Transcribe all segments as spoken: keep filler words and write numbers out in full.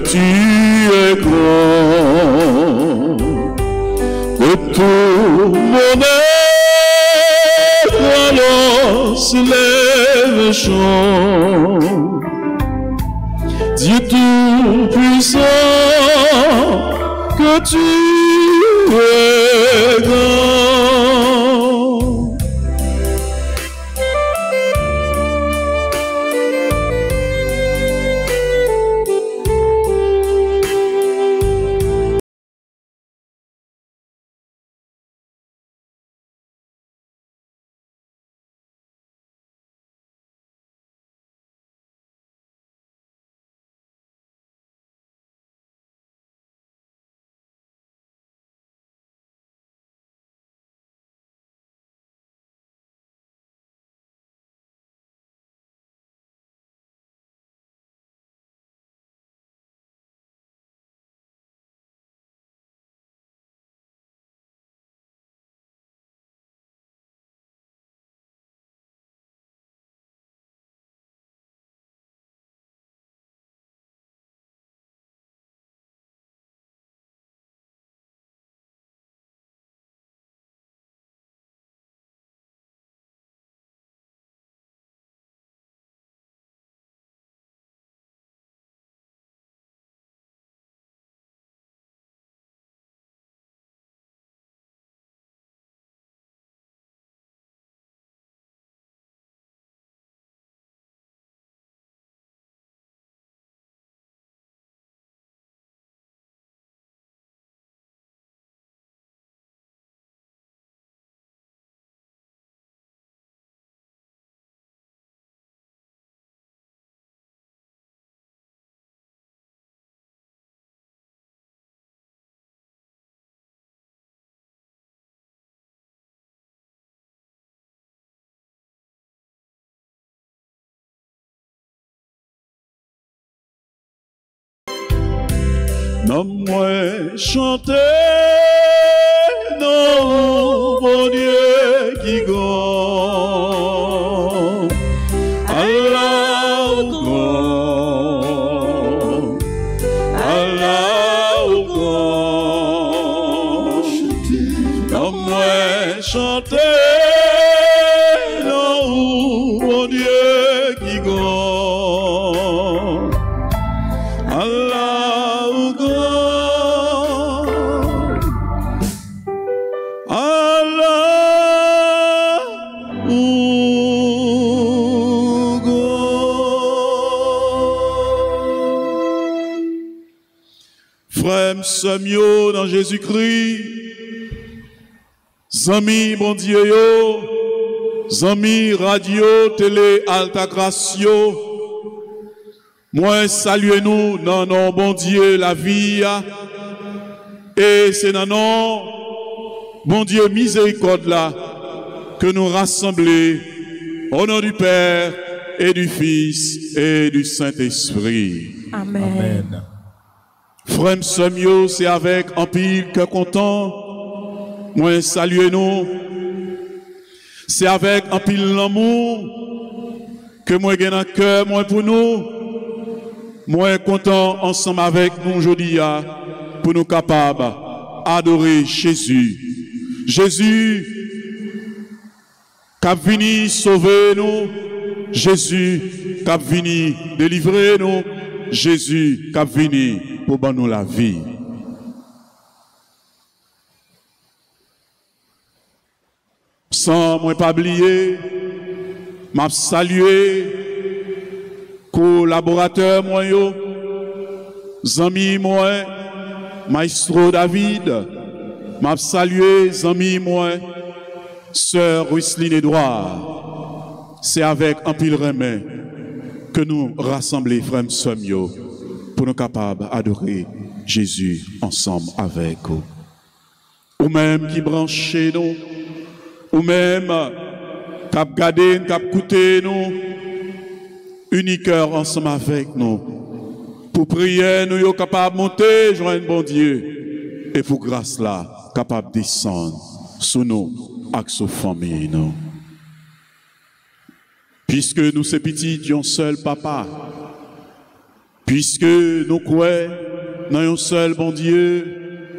tu es grand, que tout mon être alors se lève et chante. Dieu tout-puissant, que tu es grand. Non, moi chanter, non, mon Dieu qui grand. Allah grand, Allah grand. Non, moi chanter, non, mon Dieu qui grand. Allah. Samio dans Jésus-Christ, Zami bon Dieu yo, Zami radio, télé, alta gracio, moi saluez nous dans non bon Dieu la vie, et c'est dans non bon Dieu miséricorde là que nous rassemblons au nom du Père et du Fils et du Saint-Esprit. Amen. Amen. Frère Samio, c'est avec un pile que content, moi saluez nous. C'est avec un pile l'amour que moi j'ai un cœur, moi pour nous. Moi content ensemble avec nous aujourd'hui pour nous capables d'adorer Jésus. Jésus qui a venu sauver nous. Jésus qui a venu délivrer nous. Jésus qui a venu pour nous la vie. Sans moi pas oublier, m'a salué collaborateur moi yo, zami moi, maestro David, m'a salué zami moi, sœur Rusline Edouard. C'est avec un pile remède que nous rassemblons frères Somio pour nous capables d'adorer Jésus ensemble avec vous. Ou même qui branchez nous, ou même qui regardez, qui écoutez nous, unis cœur ensemble avec nous. Pour prier, nous sommes capables de monter, joindre bon Dieu. Et pour grâce là, capables de descendre sous nous, avec nos familles. Nous. Puisque nous sommes petits, Dieu seul papa. puisque nous croyons dans un seul bon Dieu,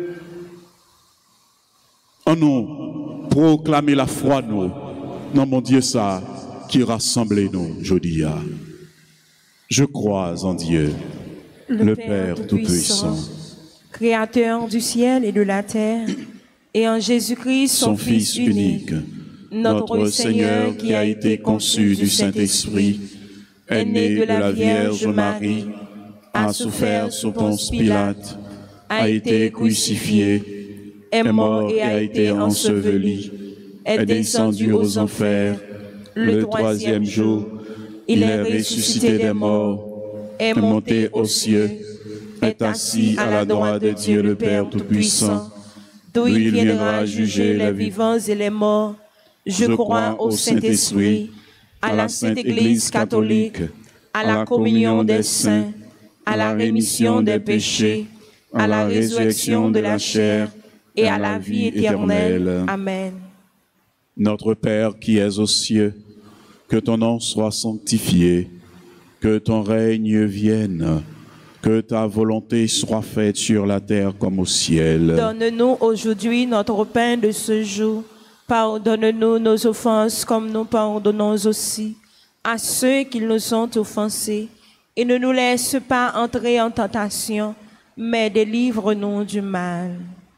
en nous proclamer la foi nous, dans mon Dieu ça, qui rassemble nous, je dis. Je crois en Dieu, le, le Père Tout-Puissant, Créateur du ciel et de la terre, et en Jésus-Christ, son, son Fils unique, notre Seigneur qui a été conçu du Saint-Esprit, est né de la Vierge Marie, a souffert sous Ponce Pilate, a été crucifié, est mort et a été enseveli, est descendu aux enfers, le troisième jour, il est ressuscité des morts, est monté aux cieux, est assis à la droite de Dieu le Père Tout-Puissant, d'où il viendra juger les vivants et les morts. Je crois au Saint-Esprit, à la Sainte Église catholique, à la communion des saints, à la rémission des péchés, à la résurrection de la chair et à la vie éternelle. Amen. Notre Père qui es aux cieux, que ton nom soit sanctifié, que ton règne vienne, que ta volonté soit faite sur la terre comme au ciel. Donne-nous aujourd'hui notre pain de ce jour. Pardonne-nous nos offenses comme nous pardonnons aussi à ceux qui nous ont offensés. Et ne nous laisse pas entrer en tentation, mais délivre-nous du mal.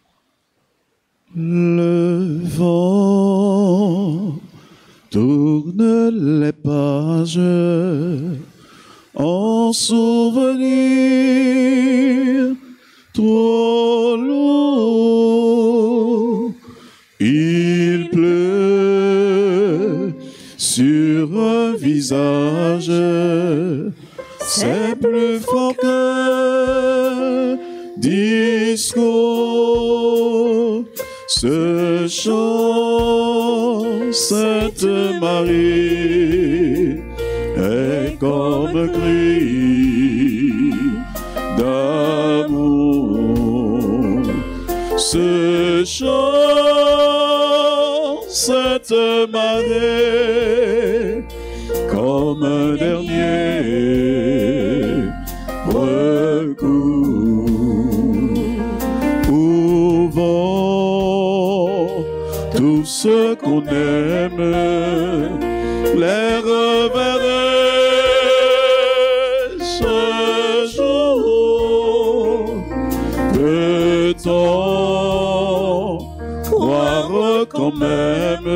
Le vent tourne les pages en souvenir trop lourd. Il pleut sur un visage, c'est plus fort que discours. Ce chant, Sainte Marie, est comme un cri d'amour. Ce chant, Sainte Marie, comme un dernier recours. Au vent, tout ce qu'on aime, les reverrai ce jour. Peut-on croire quand même,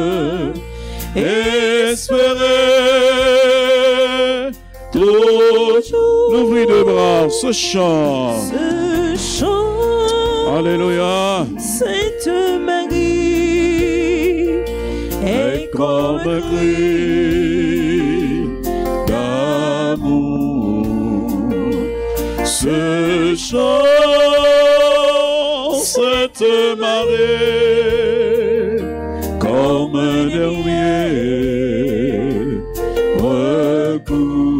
espérer toujours l'ouvrir de bras, ce chant, ce chant, alléluia, Sainte Marie, est comme un cri d'amour. Ce chant, Sainte Marie, comme un dernier recours.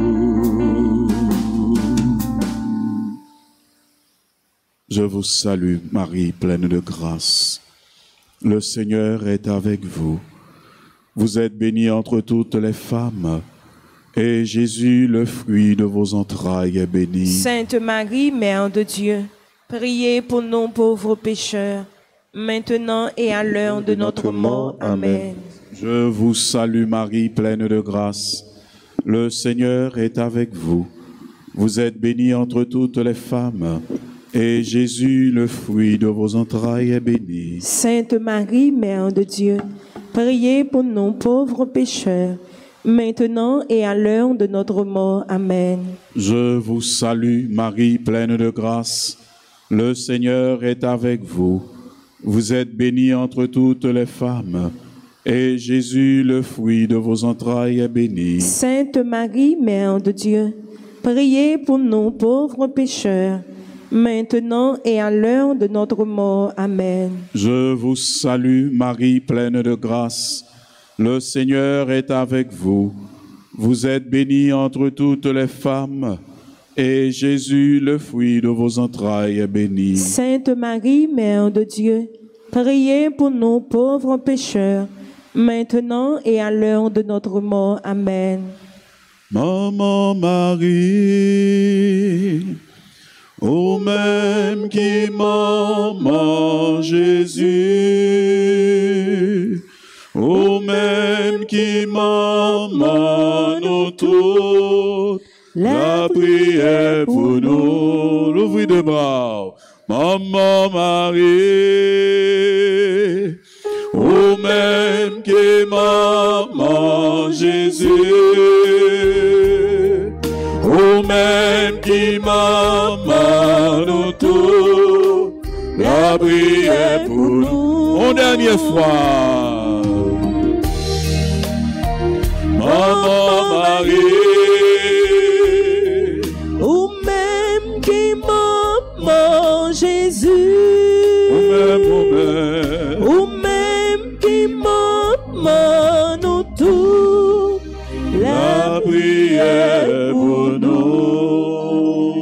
Je vous salue, Marie, pleine de grâce. Le Seigneur est avec vous. Vous êtes bénie entre toutes les femmes, et Jésus, le fruit de vos entrailles, est béni. Sainte Marie, Mère de Dieu, priez pour nous pauvres pécheurs, maintenant et à l'heure de notre mort. Amen. Je vous salue, Marie, pleine de grâce. Le Seigneur est avec vous. Vous êtes bénie entre toutes les femmes, et Jésus, le fruit de vos entrailles, est béni. Sainte Marie, Mère de Dieu, priez pour nous pauvres pécheurs, maintenant et à l'heure de notre mort. Amen. Je vous salue, Marie, pleine de grâce. Le Seigneur est avec vous. Vous êtes bénie entre toutes les femmes, et Jésus, le fruit de vos entrailles, est béni. Sainte Marie, Mère de Dieu, priez pour nous pauvres pécheurs, maintenant et à l'heure de notre mort. Amen. Je vous salue, Marie, pleine de grâce. Le Seigneur est avec vous. Vous êtes bénie entre toutes les femmes, et Jésus, le fruit de vos entrailles, est béni. Sainte Marie, Mère de Dieu, priez pour nous pauvres pécheurs, maintenant et à l'heure de notre mort. Amen. Maman Marie, ô même qui maman Jésus, ô même qui maman nous tous, la prière pour nous, l'ouvrir de bras. Maman Marie, ô même qui maman Jésus, ô même qui maman nous tous, la prière pour nous. Une dernière fois. Maman Marie, ô même qui maman Jésus, ô même, ô même, ô même qui maman nous tous, la prière pour nous.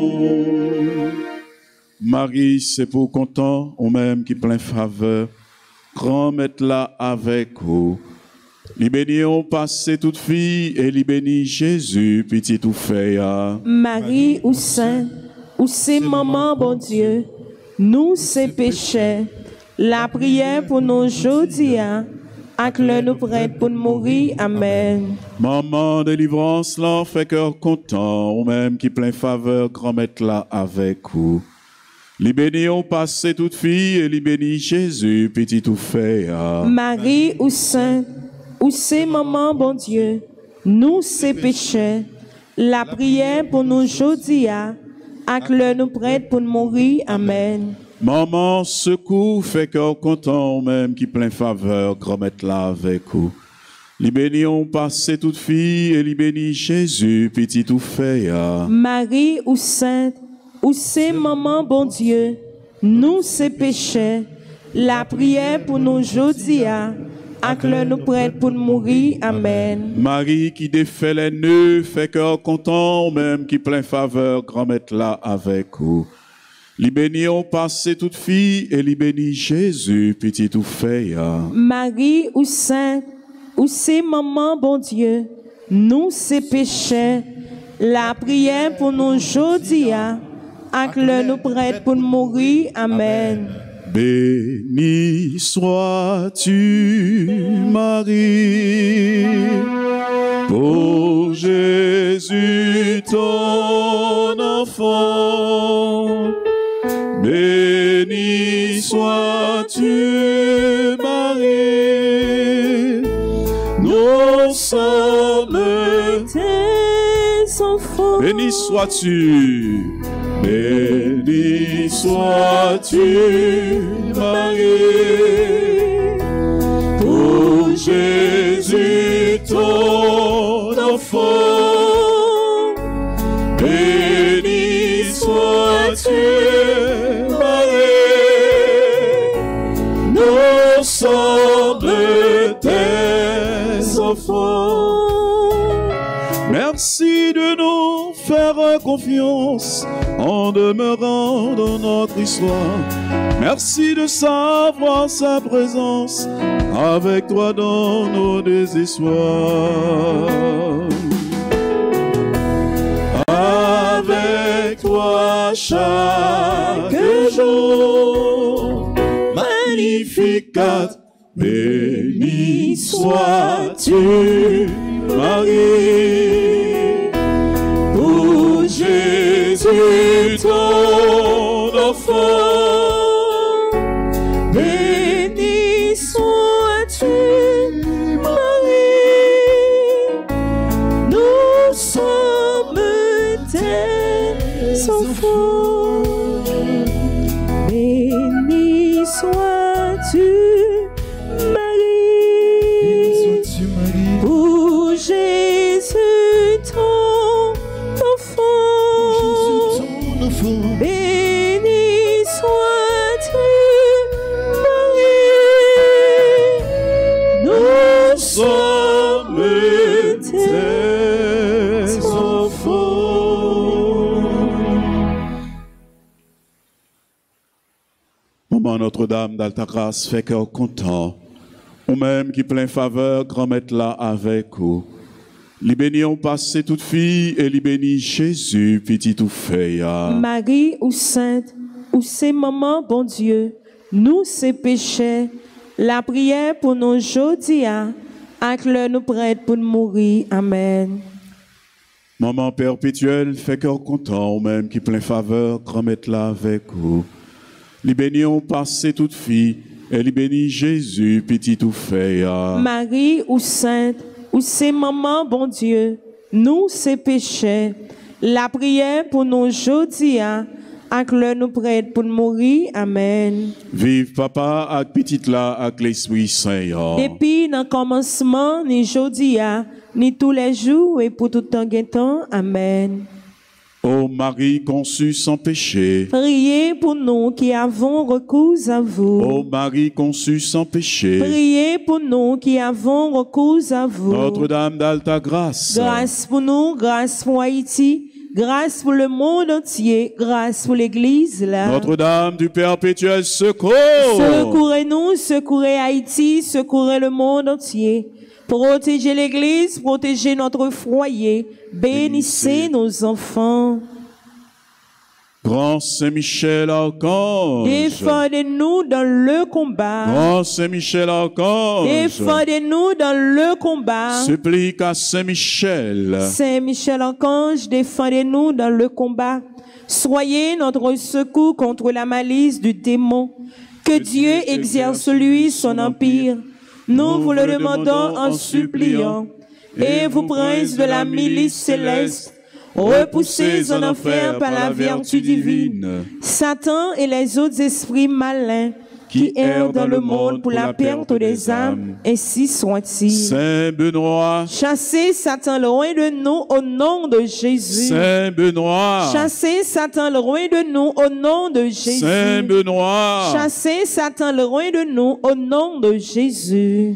Marie, c'est pour content, ou même qui plein faveur, grand mettre là avec vous. Li béni on passe toute fille et li béni Jésus, petit tout fait. Marie ou saint, ou c'est maman bon Dieu, nous c'est péchés, la prière pour nous aujourd'hui, ak le nous prête pour nous mourir. Amen. Maman délivrance là, fait cœur content, ou même qui plein faveur, grand mettre là avec vous. Li béni on passe toute fille et li béni Jésus, petit tout fait. Marie ou saint, ou c'est maman bon Dieu, nous c'est péchés, la prière pour nous aujourd'hui, ak le nous prête pour nous mourir. Amen. Maman secours, fait cœur content, même qui plein faveur, grand mettre là avec vous. Li béni on passe toute fille et li béni Jésus, petit tout fait. Marie ou sainte, ou c'est maman bon Dieu, nous c'est péchés, la prière pour nous aujourd'hui, ak le nous prête pour nous mourir. Amen. Marie qui défait les nœuds, fait cœur content, même qui plein faveur, grand mettre là avec vous. Li béni on passe toute fille et li béni Jésus, petit tout fait. Marie ou sainte, ou c'est maman bon Dieu, nous c'est péchés, la prière pour nous aujourd'hui, ak le nous prête pour nous mourir. Amen. Béni sois-tu, Marie, pour Jésus ton enfant. Béni sois-tu, Marie, nous sommes tes enfants. Béni sois-tu, béni sois-tu, Marie, pour Jésus ton enfant. Béni sois-tu, Marie, nous sommes tes enfants. Merci de nous faire confiance en demeurant dans notre histoire. Merci de savoir sa présence avec toi dans nos désespoirs. Avec toi chaque jour, Magnificat, béni sois-tu, Marie, pour Jésus ton enfant. Béni sois-tu, Marie, nous sommes tes enfants. Béni sois-tu, Marie, pour Jésus ton enfant. Béni sois-tu, Marie, nous sommes tes enfants. Maman Notre-Dame d'Alta-Grâce, fait cœur content, ou même qui plein faveur, grand mettre là avec vous. Li béni on passe toute fille, et li béni Jésus, petit tout fait. Marie ou sainte, ou c'est maman, bon Dieu, nous c'est péchés, la prière pour nous aujourd'hui, avec le nous prête pour nous mourir. Amen. Maman perpétuelle, fait cœur content, ou même qui plein faveur, grand-mette là avec vous. Li béni on passe toute fille, et li béni Jésus, petit tout fait. Marie ou sainte, ou c'est maman, bon Dieu, nous c'est péchés, la prière pour nous aujourd'hui, avec le nous prête pour nous mourir. Amen. Vive papa, avec petite là, avec l'Esprit Saint. Depuis dans le commencement, ni aujourd'hui, ni tous les jours, et pour tout temps et temps. Amen. Ô Marie conçue sans péché, Priez pour nous qui avons recours à vous. Ô Marie conçue sans péché, Priez pour nous qui avons recours à vous. Notre-Dame d'Alta Grâce, Grâce pour nous, grâce pour Haïti, grâce pour le monde entier, grâce pour l'Église là. Notre-Dame du perpétuel secours, Secourez-nous, secourez Haïti, secourez le monde entier. Protégez l'Église, protégez notre foyer, bénissez nos enfants. Grand Saint-Michel Archange, Défendez-nous dans le combat. Grand Saint-Michel Archange, Défendez-nous dans le combat. supplique à Saint-Michel, Saint-Michel Archange, défendez-nous dans le combat. Soyez notre secours contre la malice du démon. Que Dieu exerce lui son empire. Nous vous le demandons en suppliant. Et vous, princes de la milice céleste, repoussés en enfer par la vertu divine, Satan et les autres esprits malins qui errent dans le monde pour la perte des âmes, ainsi soit-il. Saint Benoît, Chassez Satan loin de nous au nom de Jésus. Saint Benoît, Chassez Satan loin de nous au nom de Jésus. Saint Benoît, Chassez Satan loin de nous au nom de Jésus.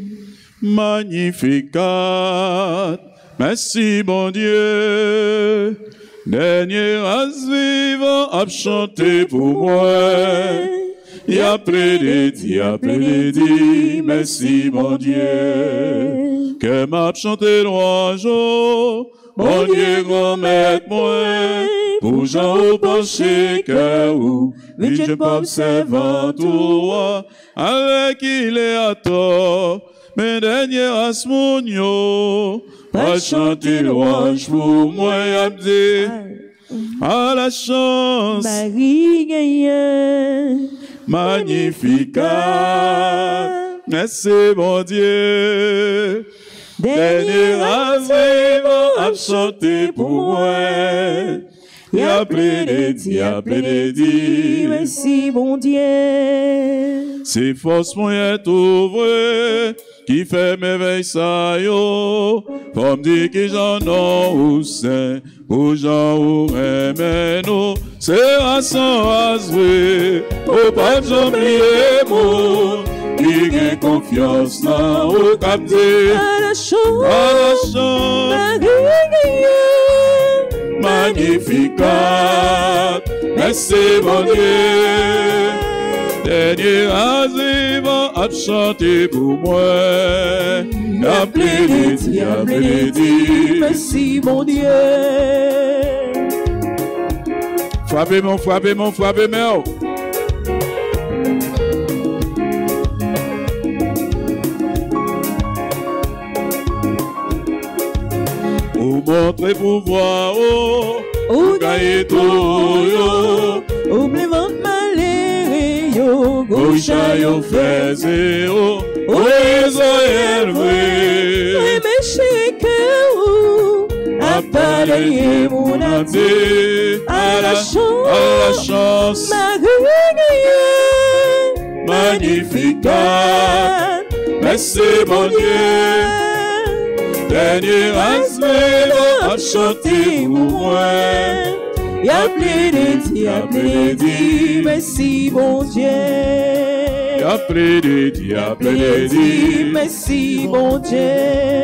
Magnificat, merci mon Dieu, dernier race vivant à chanter pour moi. Y a plédé, y a plédé, merci mon Dieu, que m'a chanté louange, mon Dieu grand maître moi, pour Jean au penché cœur ou, vite je peux observer toi, avec il est à tort, mes derniers asmonio, pas chanter louange pour moi, abdé, à la chance, Marie gagne. Magnificat, merci mon Dieu, dernier vivant à chanter pour moi, y a plédé, y a plédé, merci mon Dieu. c'est force moyen ouvré, qui fait merveille ça yo, comme dit que j'en ai ou saint, ou j'en ou remèno, c'est à son asoué, au pas j'oublier mon, qui a confiance dans au capté, À la chance, à la chance, magnificat, merci mon Dieu, dernier azimant à chanter pour moi, y'a plédé, y'a plédé, merci mon Dieu. frappez mon, frappez mon, frappez mon. Ou montrer pouvoir, oh, ou gagner tout, yo, Oublie votre malheur, yo, Goucha yo faisait, oh, oh, les élevés, méché cœur, à parler mon âme, à la chance, à la chance, magnificat, merci mon Dieu, dernier asme à chanter pour moi, Y'a plédé, y'a plédé, merci mon Dieu. y'a plédé, y'a plédé, Merci mon Dieu.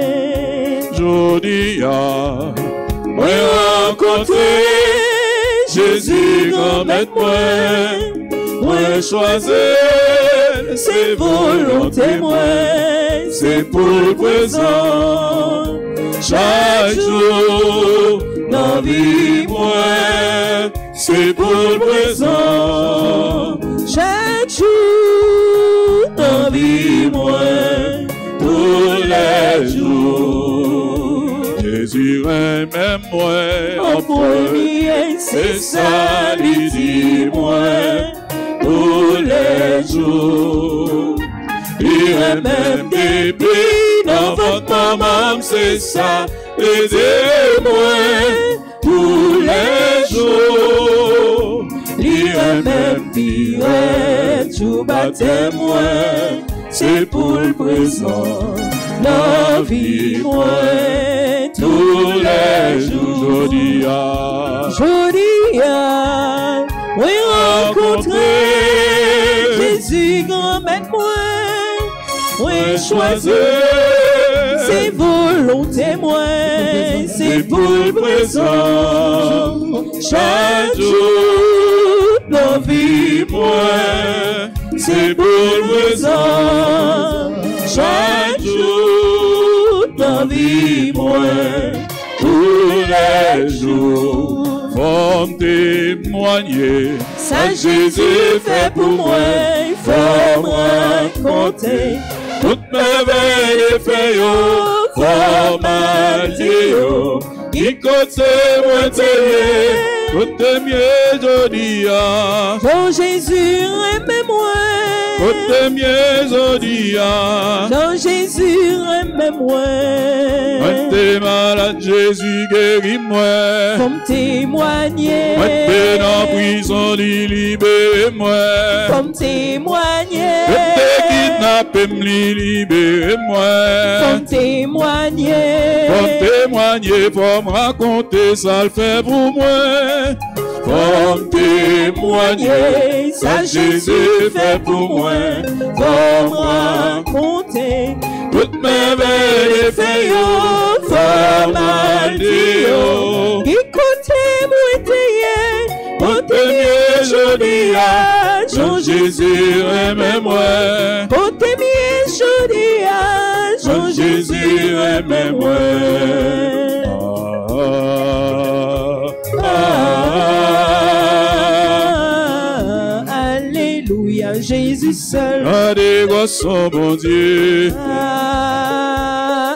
Jodi a, moi rencontré Jésus grand maître moi, moi choisi, c'est volonté moi, c'est pour le présent. chaque jour, dans vie moi, c'est pour le présent. Chaque jour, dans vie moi, tous les jours. Jésus aime moi, en premier, c'est ça, lui dit moi, tous les jours. Il aime même depuis dans votre maman, c'est ça, aidez-moi tous les jours. Il aime même pire, tout baptême moi, c'est pour le présent. La vie moi, tous les jours. Jodi a, Jodi a, oui rencontrer Jésus grand-mère moi. Oui, choisir, c'est volonté, moi, c'est pour le présent. Chaque jour, dans vie, moi, c'est pour le présent. Chaque jour, dans vie, moi, tous les jours. Faut témoigner, ça Jésus fait pour moi, il faut me raconter. Toute merveille fait yo, faut m'a dit yo, qui côté moi t'aimer, côté mieux jodi a. Oh Jésus, aime-moi. Côté mieux jodi a. Oh Jésus, aime-moi. Moi t'es malade, Jésus guéris-moi. Faut me témoigner. Moi t'es dans prison, libère-moi. Faut me témoigner. Moi t'es kidnappé, libère-moi. Faut me témoigner. Faut me témoigner, faut me raconter, ça le fait pour moi. Faut me témoigner, ça Jésus fait pour moi. Faut me raconter. Toute merveille fait yo, faut m'a dit yo. Écoutez moi t'ayez, côté mieux jodi a, Jean Jésus aime-moi. Côté mieux jodi a, Jean Jésus aime-moi. Alléluia, Jésus seul. À des voix son bon Dieu. Ah,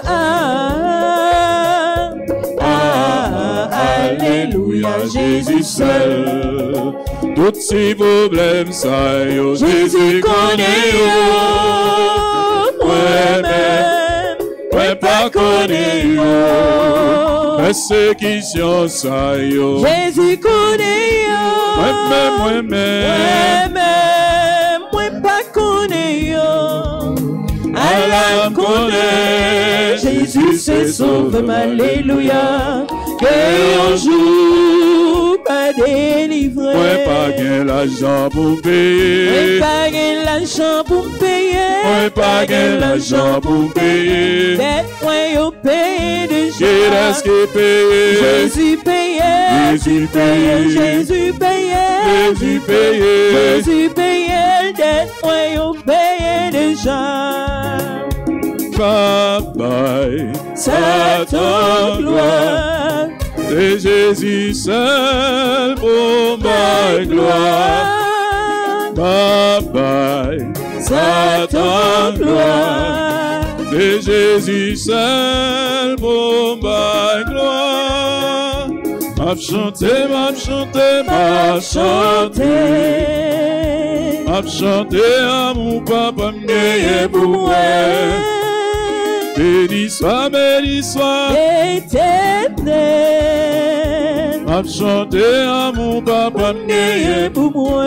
ah, ah, alléluia, Jésus seul. Tous ces problèmes, ça yo, Jésus connaît yo. Moi-même, moi pas connaît yo. Persécution, ça yo. Jésus connaît yo. Moi-même, moi-même. Moi-même, moi pas connaît yo. Allah connaît. Jésus se sauve, alléluia. Que un jour pas délivré. Moi pas gain l'argent pour payer. Moi pas gain l'argent pour payer. Moi pas gain l'argent pour payer. Dette moi yo paye déjà. Qu'est-ce qui paye? Jésus payait. Jésus payait. Jésus payait. Jésus payait. Jésus payait. Dette moi yo paye déjà. Bye bye. Satan gloire. C'est Jésus seul pour ma gloire. Bye bye. Satan gloire. C'est Jésus seul pour ma gloire. M'a chanté, m'a chanté, m'a chanté. M'a chanté à mon papa m'gagné pour moi. Béni soit, béni soit Éternel. M'a chanté à mon papa m'gagné pour moi.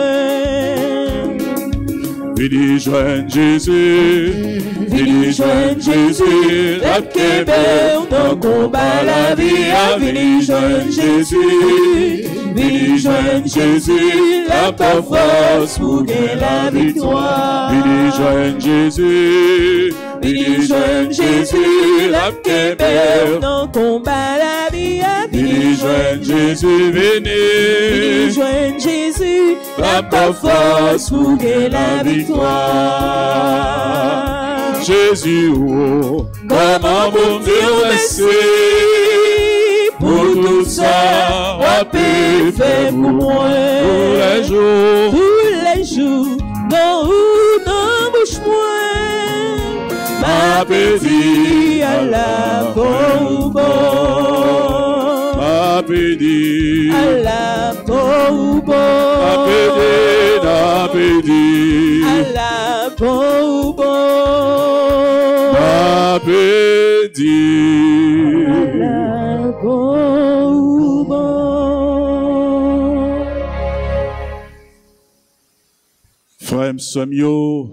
Vini joindre Jésus, vini joindre Jésus, la Québec, dans combat la vie, vini joindre Jésus, vini joindre Jésus, la force pour gagner la victoire, vini joindre Jésus, vini joindre Jésus, la Québec, dans combat la vie, vini joindre Jésus, vini, vini joindre Jésus, la force pour gagner la victoire. Jésus, oh, comment bon Dieu merci. pour moi. Tous les jours, tous les jours, dans ou dans bouche moi. Ma petite à la bobo. Ma petite à la bobo. Ma petite, ma petite à la bobo. Ma petite à la bobo. Frère M'Somio,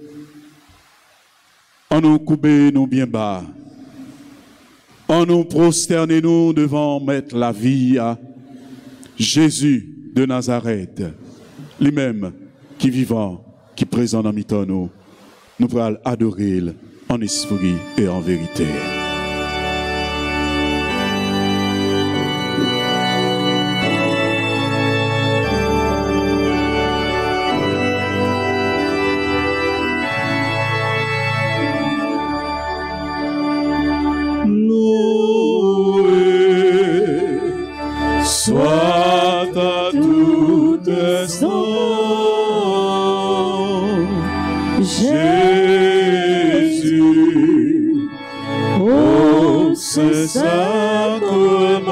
en nous couper nous bien bas, en nous prosterner nous devant mettre la vie à Jésus de Nazareth, lui-même qui vivant, qui présent dans mi-temps nous, nous pourrons adorer en esprit et en vérité. Soit à tout instant, Jésus, ô Saint-Sacrement,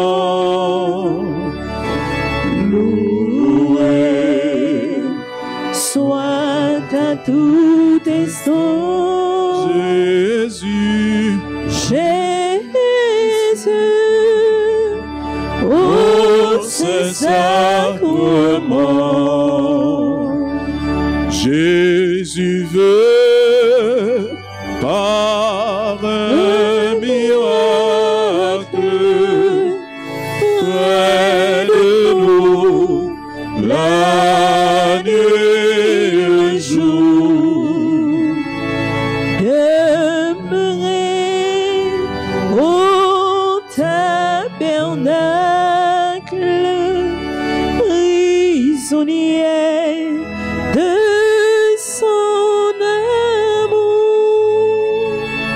loué, Soit à tout instant, Jésus, Jésus, ô Saint-Sacrement, Jésus veut par un miracle près de nous la nuit et le jour. demeurer au tabernacle, prisonnier de son amour.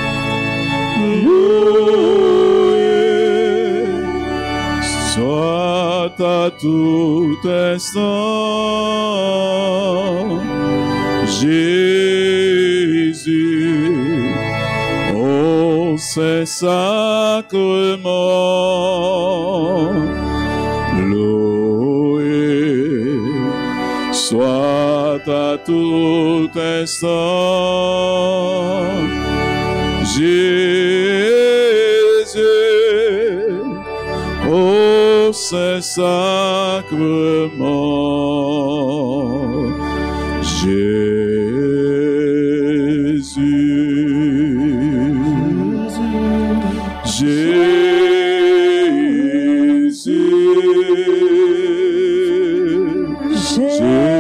Loué soit à tout instant, Jésus, ô Saint-Sacrement, loué soit à tout instant, Jésus, ô Saint-Sacrement, Jésus, Jésus,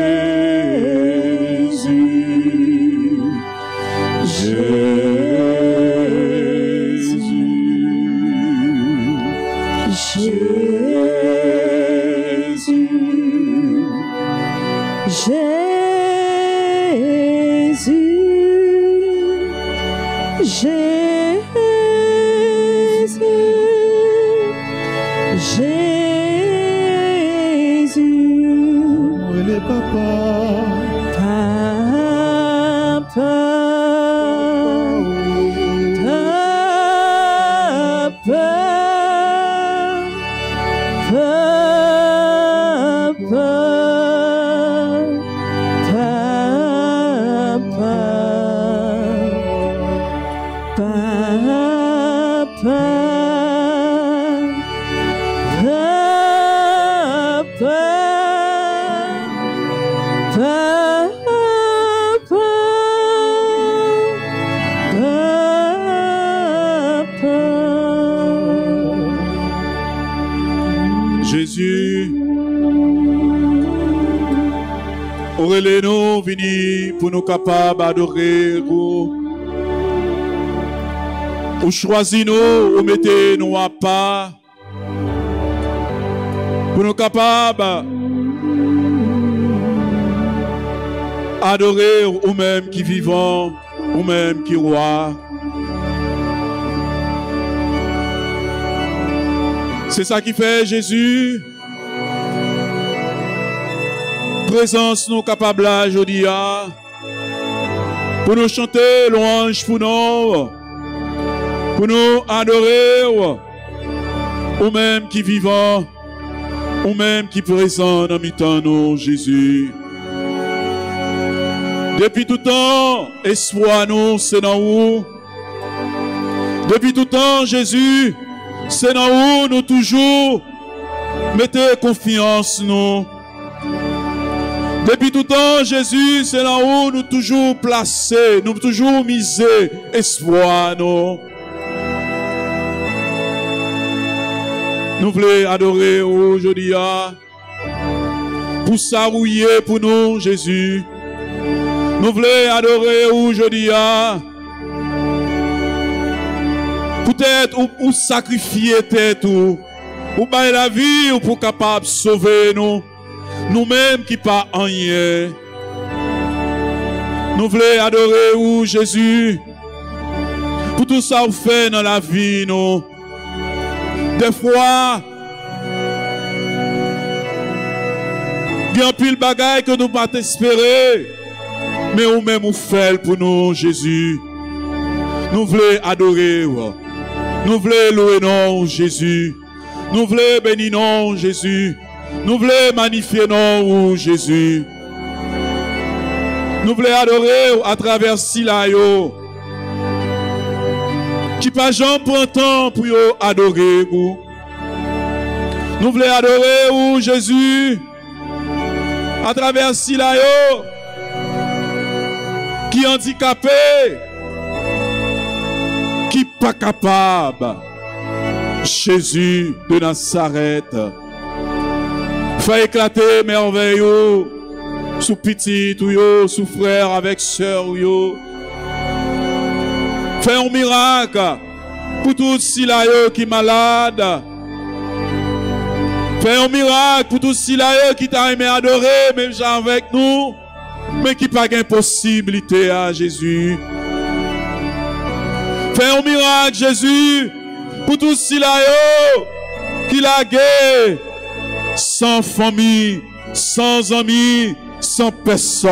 Jésus, nous venir pour nous capables d'adorer vous. Ou choisir nous, ou mettez nous à part. Pour nous capables d'adorer ou même qui vivant, ou même qui roi. C'est ça qui fait Jésus. présence nous capable aujourd'hui pour nous chanter louange pour nous, pour nous adorer, ou même qui vivant, ou même qui présent dans mi-temps nous, Jésus. Depuis tout temps, espoir nous, c'est dans où. Depuis tout temps, Jésus, c'est dans où nous toujours mettez confiance nous. Depuis tout temps, Jésus, c'est là où nous toujours placés, nous toujours misés espoir nous. Nous voulons adorer aujourd'hui pour s'arrouiller pour nous, Jésus. Nous voulons adorer aujourd'hui peut-être ou, ou sacrifier tête ou, ou bailler la vie ou pour capable sauver nous. Nous-mêmes qui pas en rien. Nous voulons adorer ou Jésus pour tout ça vous fait dans la vie nous. Des fois, il y a pile bagaille que nous pas espérer, mais ou même vous fait pour nous Jésus. Nous voulons adorer, nous voulons louer non Jésus, nous voulons bénir non Jésus. Nous voulons magnifier non Jésus. Nous voulons adorer à travers Silayo. Qui pas jamais prend temps pour adorer vous. Nous voulons adorer ou Jésus à travers Silayo qui handicapé, qui pas capable. Jésus de Nazareth. Fait éclater merveilleux sous petit ou yo, sous frère avec sœur ou yo. Fait un miracle pour tout Silayo qui est malade. Fait un miracle pour tout Silayo qui t'a aimé adorer, même avec nous, mais qui n'a pas d'impossibilité à Jésus. Fait un miracle, Jésus, pour tout Silayo qui l'a gué. Sans famille, sans amis, sans personne.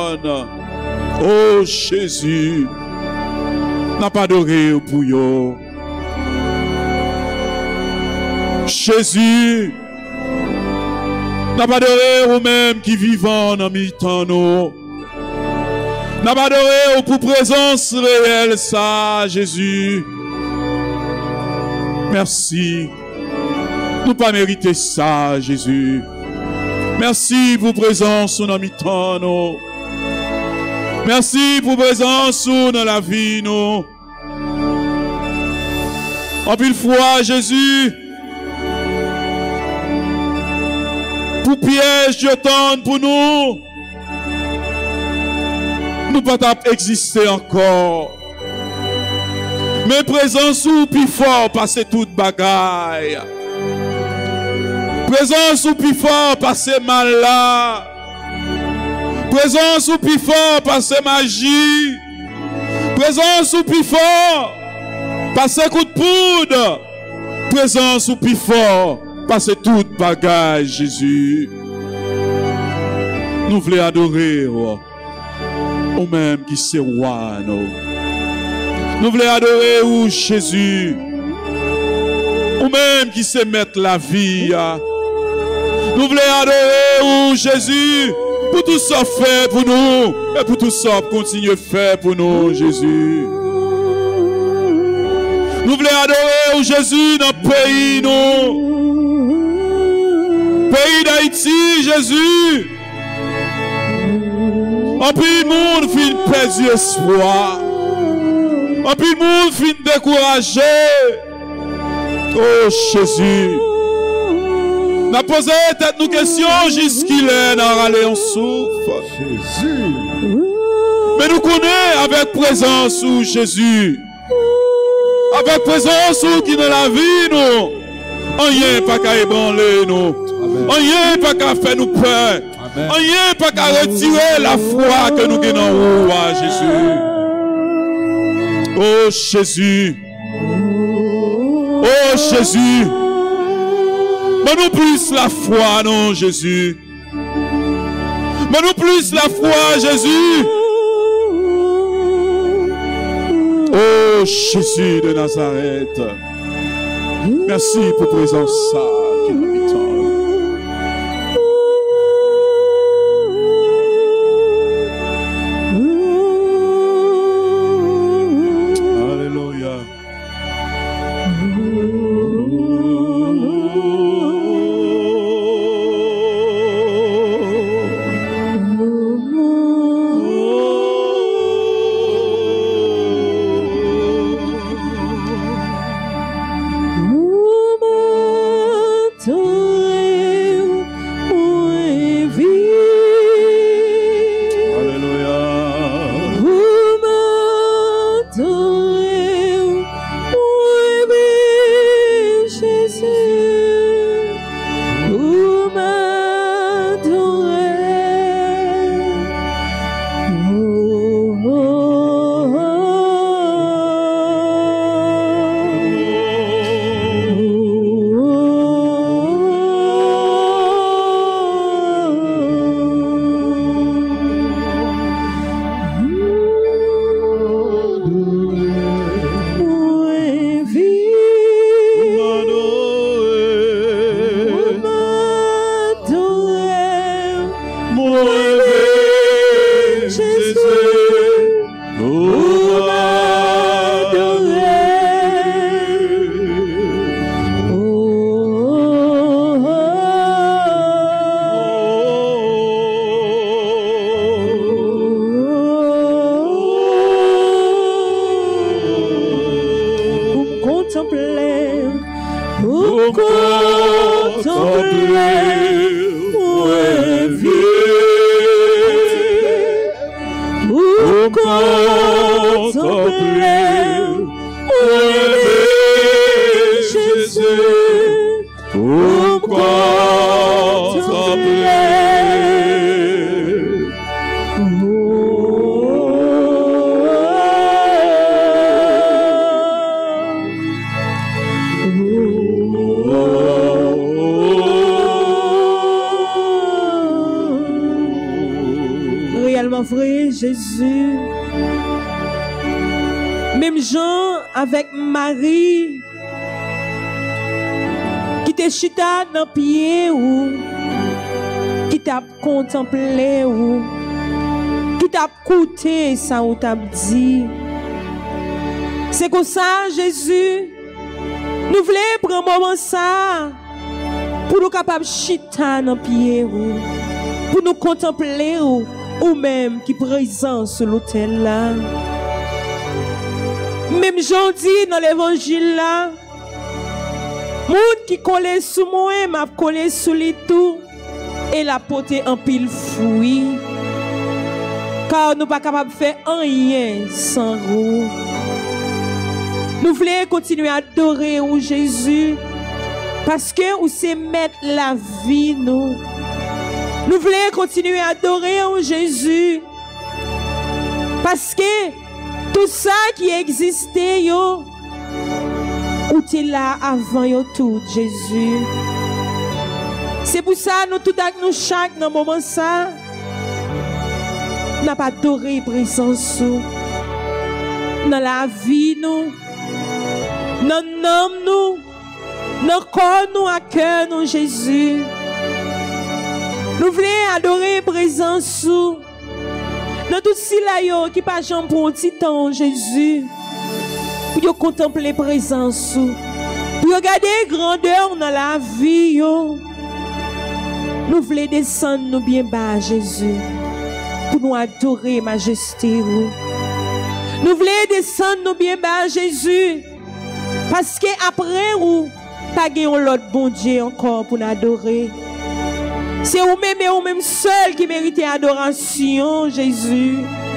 Oh Jésus, n'a pas adoré pour yo. Jésus, n'a pas adoré ou même qui vivant dans mi-temps nous. N'a pas adoré pour présence réelle ça, Jésus. Merci. Nous pas mériter ça, Jésus. Merci pour présence dans mi-temps, nous. Merci pour présence dans la vie, nous. En pile fois, Jésus, pour piège, je tente pour nous. Nous pas exister encore. Mais présence ou plus fort, passer toute bagaille. Présence ou plus fort, passer mal là. Présence ou plus fort, passer magie. Présence ou plus fort, passer coup de poudre. Présence ou plus fort, passer toute bagage, Jésus. Nous voulons adorer, ou même qui c'est roi, nous. Nous voulons adorer, ou Jésus. Ou même qui sait mettre la vie. Nous voulons adorer ou Jésus pour tout ça fait pour nous et pour tout ça continuer à faire pour nous, Jésus. Nous voulons adorer ou Jésus dans le pays, nous. Pays d'Haïti, Jésus. En plus, le monde finit perdu espoir. En plus, le monde finit découragé. Oh Jésus. Nous avons posé tête nous questions jusqu'il est dans râler en souffle. Jésus. Mais nous connaissons avec présence ou Jésus. Avec présence ou qui dans la vie nous. Rien pas qu'à ébranler nous. Rien pas qu'à faire nous peur. Rien pas qu'à retirer la foi que nous gagnons à Jésus. Oh Jésus. Oh Jésus. Mais nous plus la foi, non, Jésus. Mais nous plus la foi, Jésus. Oh, Jésus de Nazareth. Merci pour ta présence qui m'habite. Jésus, même Jean avec Marie, qui te chita dans le pied ou qui t'a contemplé ou qui t'a écouté ça ou t'a dit. C'est comme ça, Jésus, nous voulons prendre un moment ça pour nous capables de chita dans le pied ou pour nous contempler ou ou même qui présent sur l'autel là. Même j'en dis dans l'évangile là, monde qui collait sous moi, m'a collé sous les tout et la porté en pile fruit. Car nous pas capable de faire rien sans vous. Nous voulons continuer à adorer au Jésus parce que vous c'est mettre la vie nous. Nous voulons continuer à adorer en Jésus. Parce que tout ça qui existait, yo, ou t'es là avant yo tout, Jésus. C'est pour ça nous tout avec nous chaque dans moment ça, n'a pas adoré présence dans la vie nous, dans l'âme nous, dans le corps nous, à cœur nous, Jésus. Nous voulons adorer présence sous dans tout cela qui pas jamais pour un petit temps Jésus. Pour contempler présence sous. Pour regarder grandeur dans la vie yo. Nous voulons descendre nous bien bas Jésus. Pour nous adorer majesté. Nous voulons descendre nous bien bas Jésus. Parce que après ou pas gagnons l'autre bon Dieu encore pour nous adorer. C'est vous-même et vous-même seul qui méritez adoration, Jésus.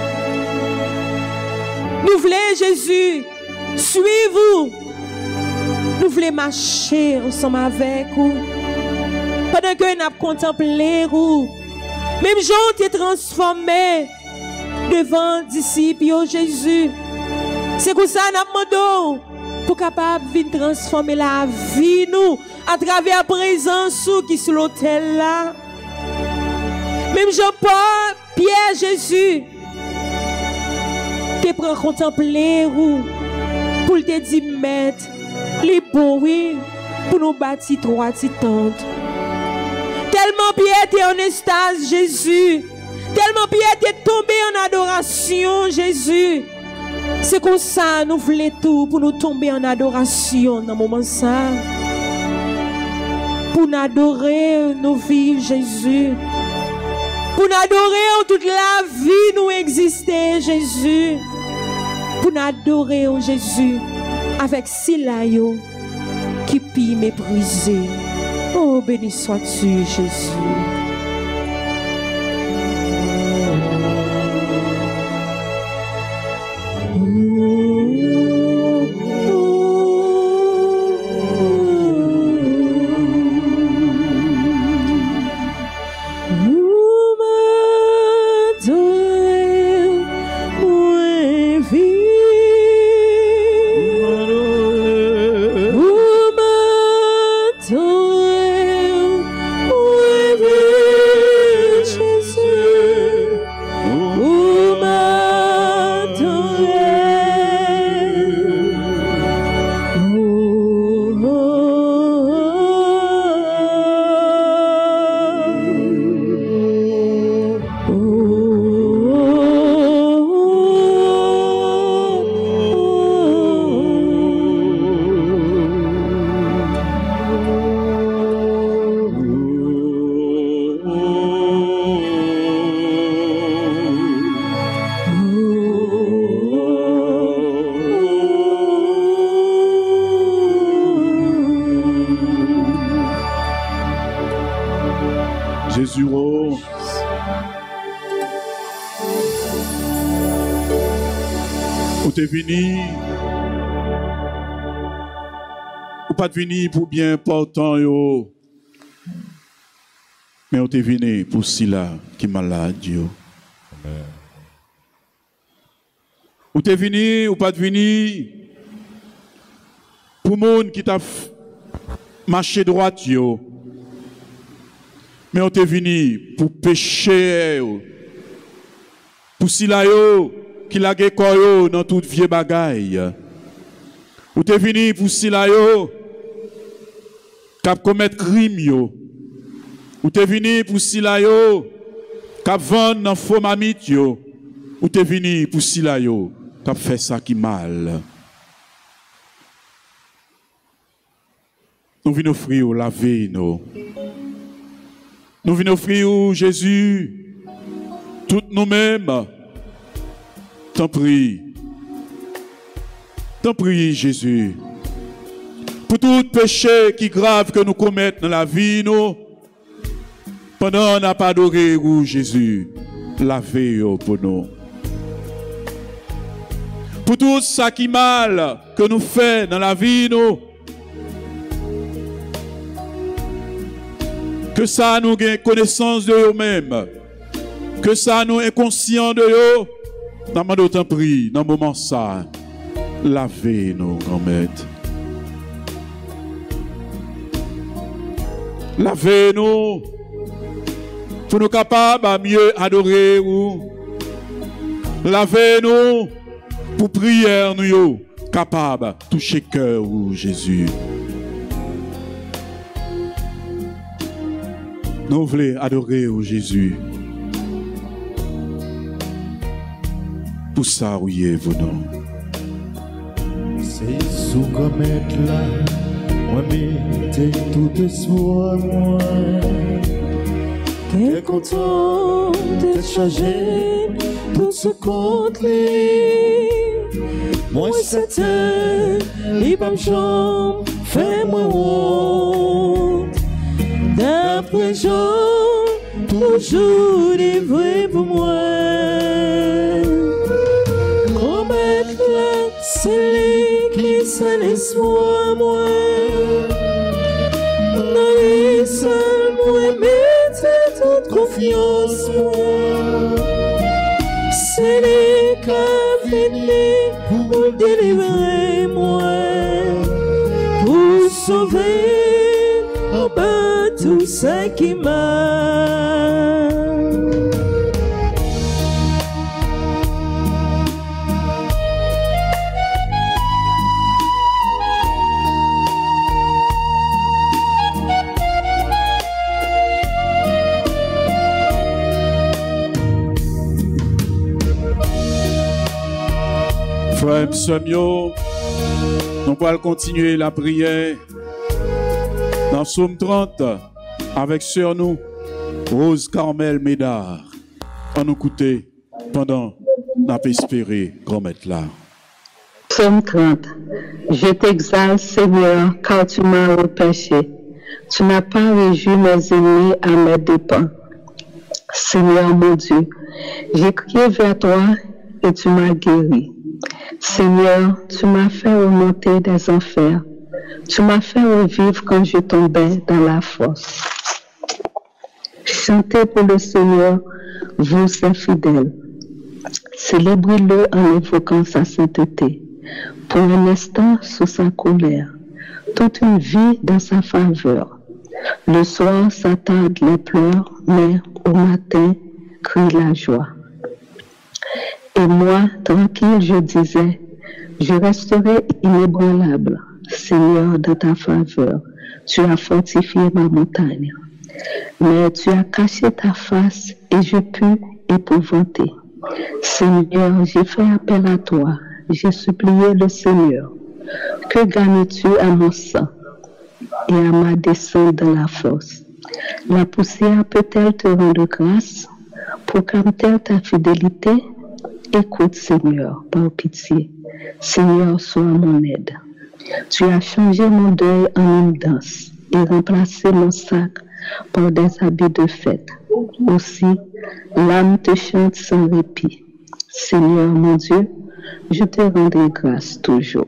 Nous voulons, Jésus, suivre vous. Nous voulons marcher ensemble avec vous. Pendant que nous avons contemplé vous. Même gens t'es transformé devant disciples, Jésus. C'est comme ça que nous demandons pour capable de transformer la vie nous à travers la présence qui est sur l'autel là. Même Jean-Paul, Pierre, Jésus, te prend contempler ou pour te dire, maître, les bons, oui, pour nous bâtir trois tentes. Tellement Pierre était en extase, Jésus. Tellement Pierre était tombé en adoration, Jésus. C'est comme ça, nous voulons tout pour nous tomber en adoration dans le moment ça. Pour nous adorer, nous vivre, Jésus. Pour nous adorer, toute la vie, nous exister, Jésus. Pour nous adorer, Jésus, avec Silayo qui pille méprisé. Oh, béni sois-tu, Jésus. Jésus, oh. Ou t'es venu, ou pas venu pour bien important, yo. Mais on t'es venu pour Sila qui est malade, yo. Amen. Ou t'es venu, ou pas venu pour monde qui t'a marché droite, yo. Mais on t'est venu pour pécher, pour Sila yo, qui l'a guécoyo dans toute vieille bagaille. Ou t'es venu pour Sila yo, qui a commettre crime yo. Ou t'es venu pour Sila yo, qui a vendu dans faux mamite yo. Ou t'es venu pour Sila yo, qui a fait ça qui mal. Nous venons offrir la vie, nous. Nous venons offrir Jésus, tous nous-mêmes. T'en prie. T'en prie, Jésus. Pour tout péché qui est grave que nous commettons dans la vie, nous, pendant qu'on n'a pas adoré Jésus, lavez-vous pour nous. Pour tout ça qui est mal que nous faisons dans la vie, nous, que ça nous gagne connaissance de nous-mêmes, que ça nous inconscient de nous, dans mon autant prie, dans le moment ça, lavez-nous, grand maître. Lavez-nous, pour nous capables à mieux adorer ou. Lavez-nous, pour prier nous, capables de toucher cœur ou Jésus. Nous voulons adorer au Jésus. Pour ça, oui, vous non. C'est sous comme être là, moi mettez tout espoir, moi. Quel content d'être chargé, tout ce compte les. Moi, c'est un, il va me chambre, fais-moi honte. D'après Jean, toujours des vrais pour moi. Commettre là, c'est les qui s'en espoir, moi. Dans les seuls, moi, mettez toute confiance, moi. C'est les qui viennent pour délivrer, moi. Pour sauver. Tout ce qui m'a frères et sœurs, nous allons continuer la prière dans Psaume trente avec sœur nous, Rose Carmel Médard. On nous écouter pendant n'a pas espéré grand maître là. Psaume trente. Je t'exalte, Seigneur, car tu m'as repêché. Tu n'as pas réjoui mes ennemis à mes dépens. Seigneur mon Dieu, j'ai crié vers toi et tu m'as guéri. Seigneur, tu m'as fait remonter des enfers. Tu m'as fait revivre quand je tombais dans la fosse. Chantez pour le Seigneur, vous ses fidèles. Célébrez-le en évoquant sa sainteté. Pour un instant sous sa colère, toute une vie dans sa faveur. Le soir s'attardent les pleurs, mais au matin crie la joie. Et moi, tranquille, je disais, je resterai inébranlable. Seigneur, dans ta faveur, tu as fortifié ma montagne. Mais tu as caché ta face et je pus épouvanter. Seigneur, j'ai fait appel à toi. J'ai supplié le Seigneur. Que gagnes-tu à mon sang et à ma descente dans la fosse? La poussière peut-elle te rendre grâce? Proclame-t-elle ta fidélité? Écoute, Seigneur, par pitié. Seigneur, sois mon aide. Tu as changé mon deuil en une danse et remplacé mon sac par des habits de fête. Aussi, l'âme te chante sans répit. Seigneur, mon Dieu, je te rendrai grâce toujours.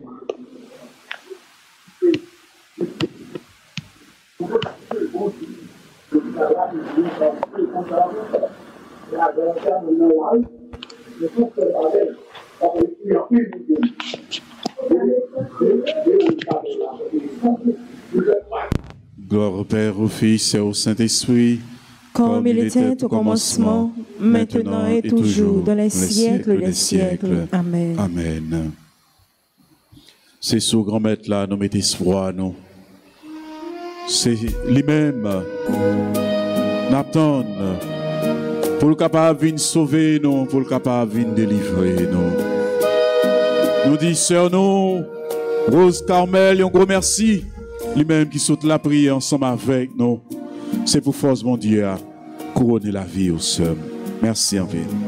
Gloire au Père, au Fils et au Saint-Esprit, comme il était au commencement, maintenant et toujours, dans les siècles des siècles. Amen. Amen. C'est sous grand maître là, nous mettons espoir, nous. C'est lui-même, n'attend pour le capable de sauver nous, pour le capable de délivrer nous. Nous disons, sœur, nous, Rose Carmel, un gros merci. Lui-même qui saute la prière ensemble avec nous. C'est pour force, mon Dieu, à couronner la vie au seul. Merci en vie.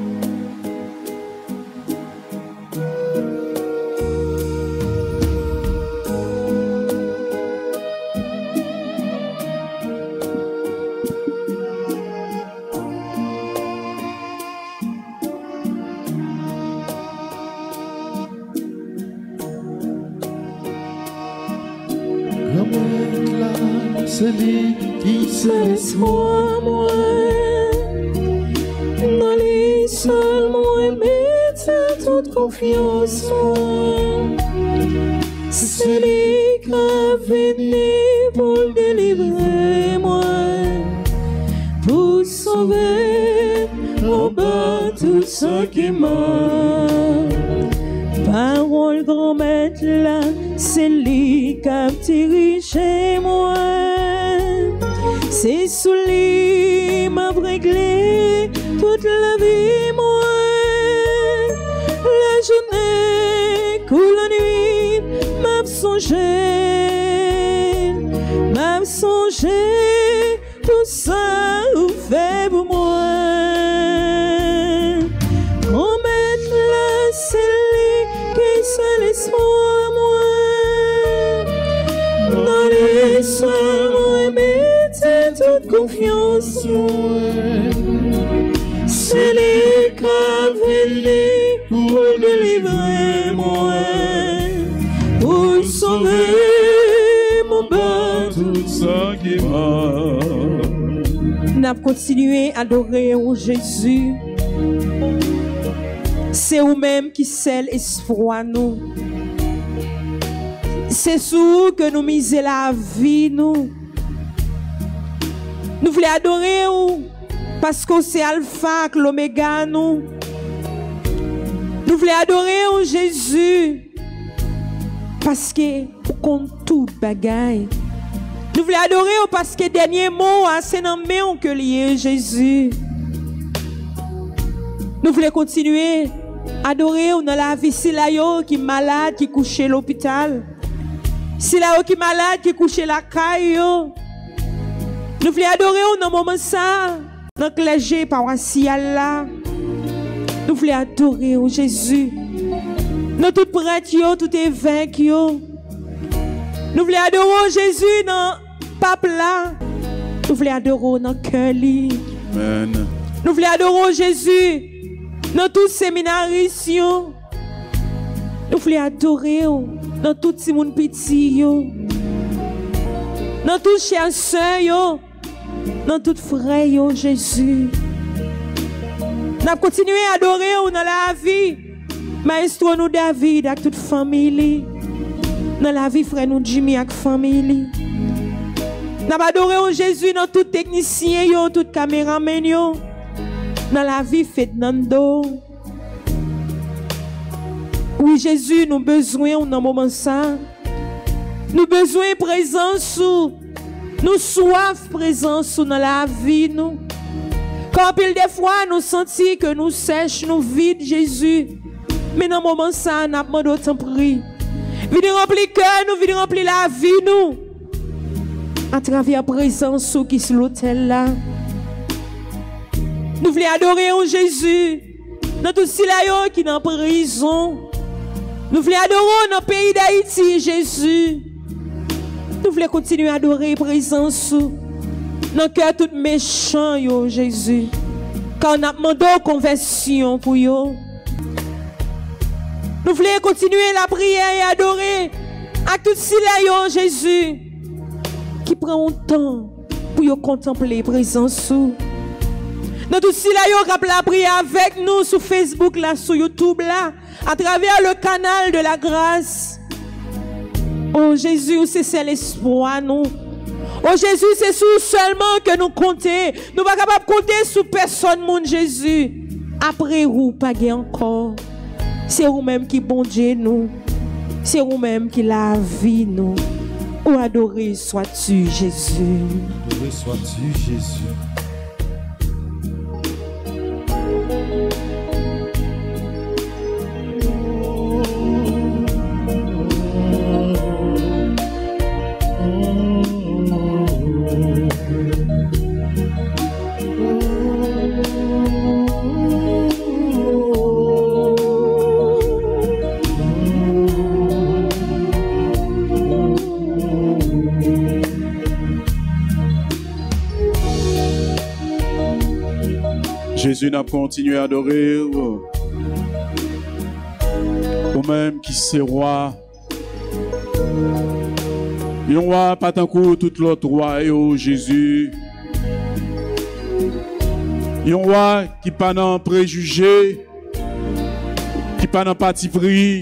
Celui qui se laisse moi, moi, dans les seuls moi, mettez toute confiance, moi. Celui qui a venu pour délivrer, moi, pour sauver, au bas tout ce qui m'a. Parole grand maître là, c'est lui qui a dirigé moi. C'est sous lui m'a réglé toute la vie moi. La journée ou la nuit m'a songé, m'a songé tout ça ou fait pour moi. Grand maître là, c'est lui qui se laisse moi. Dans les soins moi, mettez toute confiance. C'est lui qui a venu pour délivrer moi, pour sauver mon bas tout ça qui m'a. N'a continué à adorer au Jésus. C'est vous-même qui scelle espoir nous. C'est sous que nous misons la vie nous. Nous voulons adorer ou parce que c'est Alpha, l'Oméga nous. Nous voulons adorer au Jésus parce que vous compte tout bagaille. Nous voulons adorer parce que dernier mot c'est dans main que lié Jésus. Nous voulons continuer Adorer ou dans la vie, si là yo qui malade, qui couché à l'hôpital. Si là yo qui malade, qui couché la caille yo. Nous voulons adorer ou dans moment ça, dans clergé paroissial là. Nous voulons adorer au Jésus. Nous tout prêtre yo, tout évêque yo. Nous voulons adorer Jésus dans pape là. Nous voulons adorer dans cœur li. Amen. Nous voulons adorer Jésus dans tout séminaristes yo. Nous voulons adorer dans tout petit monde petit yo. Dans tout chers sœurs yo. Dans tout frère yo Jésus. Nous continuer à adorer dans la vie. Maestro nous David avec toute famille. Dans la vie frère nous Jimmy avec famille. Nous adorons Jésus dans tout technicien yo, tout caméraman yo. Dans la vie Fernando. Oui Jésus nous besoin dans moment ça. Nous besoin présence nous soif présence dans la vie nous. Quand pile des fois nous sentis que nous sèche, nous vide Jésus. Mais dans moment ça n'a pas d'autre prix. Venez remplir cœur nous, venez remplir la vie nous. À travers la présence qui est sur l'autel là. Nous voulons adorer en Jésus. Dans tout cela qui est en prison. Nous voulons adorer dans le pays d'Haïti, Jésus. Nous voulons continuer à adorer la présence. Dans le cœur tout méchant, yo, Jésus. Quand on a demandé conversion pour yo. Nous voulons continuer la prière et adorer à tout cela, Jésus. Qui prend un temps pour yo contempler la présence. Dans tout cela, yo cap la prière avec nous sur Facebook, là, sur YouTube, là, à travers le canal de la grâce. Oh Jésus, c'est ça l'espoir, nous. Oh Jésus, c'est sur seulement que nous comptons. Nous ne sommes pas capables de compter sur personne, mon Jésus. Après vous, pas encore. C'est vous-même qui bon Dieu, nous. C'est vous-même qui la vie, nous. Oh, adoré sois-tu, Jésus. Adoré sois-tu, Jésus. Jésus n'a continué à adorer au même qui c'est roi. Un roi pas tant que tout l'autre roi et Jésus. Un roi qui pas dans préjugé, qui pas dans parti pris.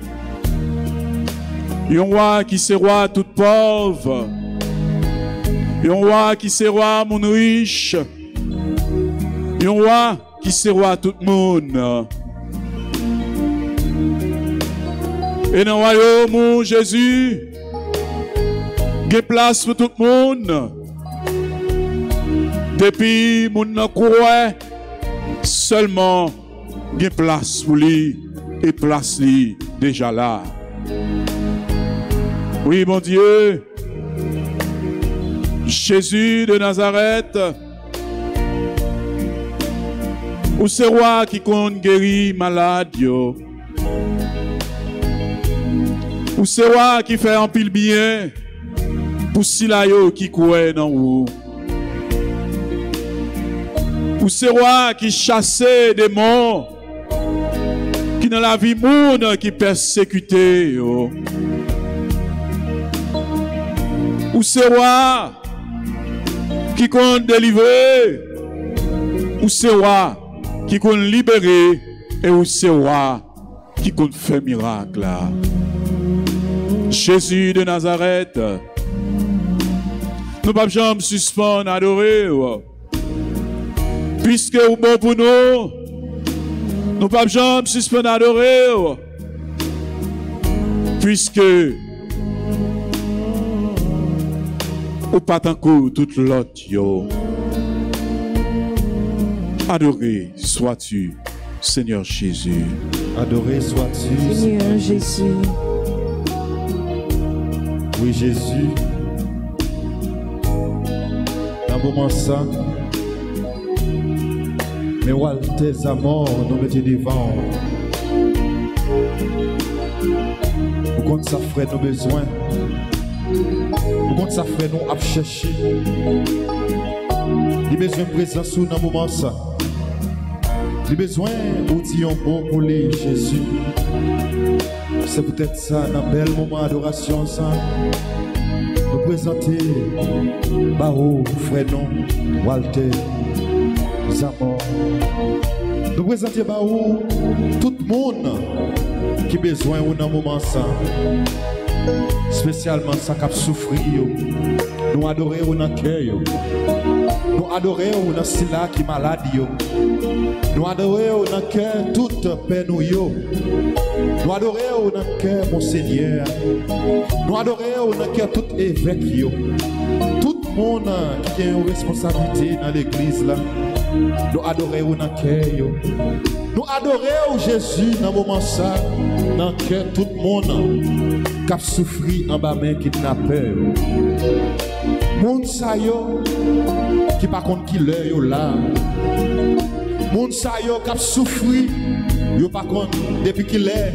Un roi qui c'est roi tout pauvre. Un roi qui c'est roi mon riche. Un roi qui c'est roi tout le monde. Et dans le royaume, Jésus, il y a place pour tout le monde. Depuis mon croix, seulement il y a place pour lui et place lui déjà là. Oui, mon Dieu, Jésus de Nazareth, ou c'est roi qui compte guérir malade yo. Ou c'est roi qui fait un pile bien pour sila yo qui croit dans vous. Ou c'est roi qui chasse des morts qui dans la vie monde qui persécuté yo. Ou c'est roi qui compte délivrer. Ou c'est roi qui compte libérer et où c'est roi qui compte faire miracle là. Jésus de Nazareth, nous ne pouvons jamais suspendre, adorer, puisque vous bon pour nous, nous ne pouvons jamais suspendre, adorer, puisque vous pas tant que tout l'autre. Adoré sois-tu, Seigneur Jésus. Adoré sois-tu, Seigneur Jésus. Oui, Jésus. Dans le moment ça, mais Walter Amor nous mettons devant. Pour qu'on ça ferait nos besoins. Pour qu'on ça ferait nous à chercher. Il besoin de présence sous dans le moment ça. Il besoin d'outils bon pour les Jésus. C'est peut-être ça, dans un bel moment d'adoration, ça. Nous présenter Barreau, frère non, Walter, Zamor. Nous présenter Barreau, tout le monde qui a besoin dans un moment ça. Spécialement ça qui a souffert. Nous adorons dans le cœur. Nous adorons dans ceux qui sont malades. Nous adorons dans le cœur toute peine. Nous adorons dans le cœur mon Seigneur. Nous adorons dans le cœur tout évêque. Tout le monde qui a une responsabilité dans l'église. Nous adorons dans le cœur. Nous adorons Jésus dans le moment ça. Dans le cœur tout le monde qui a souffert en bas main kidnappeur. Moun sa yo qui par contre qui l'œil yo là. Moun sa yo qui a souffert yo par contre depuis qu'il est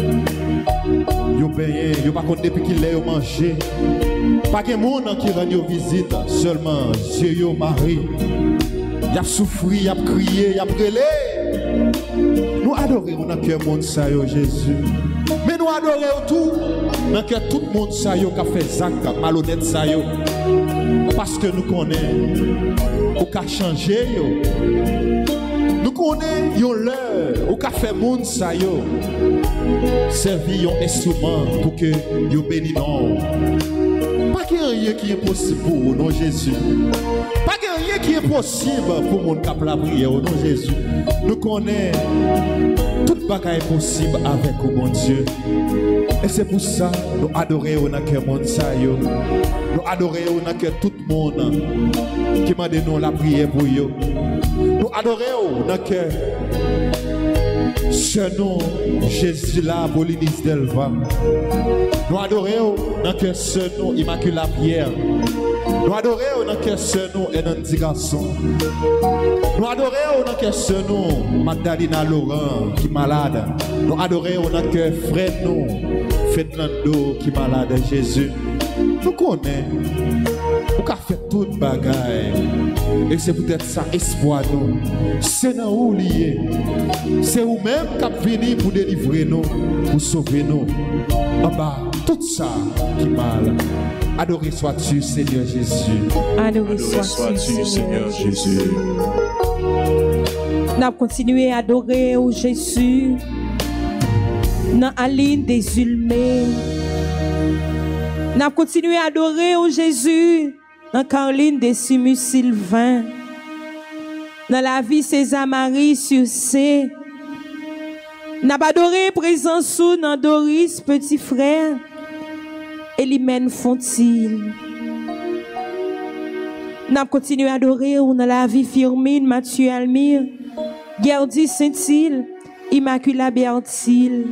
yo payé yo par contre depuis qu'il est yo mangé. Pas que moun qui rend yo visite seulement Dieu yo mari. Y a souffert, y a crié, y a brûlé. Nous adorons dans cœur monde sa yo Jésus. Mais nous adorons tout dans cœur tout le monde sa yo qui a fait zac malhonnête sa yo. Parce que nous connaissons, au cas changer yo. Nous connaissons yon l'heure, au cas faire monde sa yo. Servir un instrument pour que yo béni non. Pas qu'il y ait rien qui est possible pour nous, non Jésus. Pas qu'il y ait rien qui est possible pour mon cap la prière, non Jésus. Nous connaissons tout bagaille est possible avec oh, mon Dieu. Et c'est pour ça nous adorons dans cœur monde ça yo. Nous adorons dans cœur tout le monde qui m'a donné la prière pour yo. Nous adorons dans cœur ce nom Jésus là Bolinis Delva. Nous adorons dans cœur ce nom Immaculée Pierre. Nous adorons dans cœur ce nom Enandi Garçon. Nous adorons dans cœur ce nom Magdalena Laurent qui est malade. Nous adorons dans cœur frère nous Fernando qui est malade Jésus. Nous connaissons. Nous avons fait toute bagaille. Et c'est peut-être ça espoir nous. C'est dans où lié. C'est vous-même qui avez venu pour délivrer nous, pour sauver nous. En bas, tout ça qui mal. Adoré sois-tu, Seigneur Jésus. Adoré sois-tu, Seigneur Jésus. Nous avons continué à adorer au Jésus. Dans la ligne des ulmés. Nous avons continué à adorer au Jésus. Dans Caroline des Simus Sylvain. Dans la vie César Marie sur C. Nous avons adoré présence sous dans Doris, petit frère. Elimène Fontil. Nous avons continué à adorer dans la vie Firmine, Mathieu Almire, Gerdy Saint-Île, Immaculée Bertil.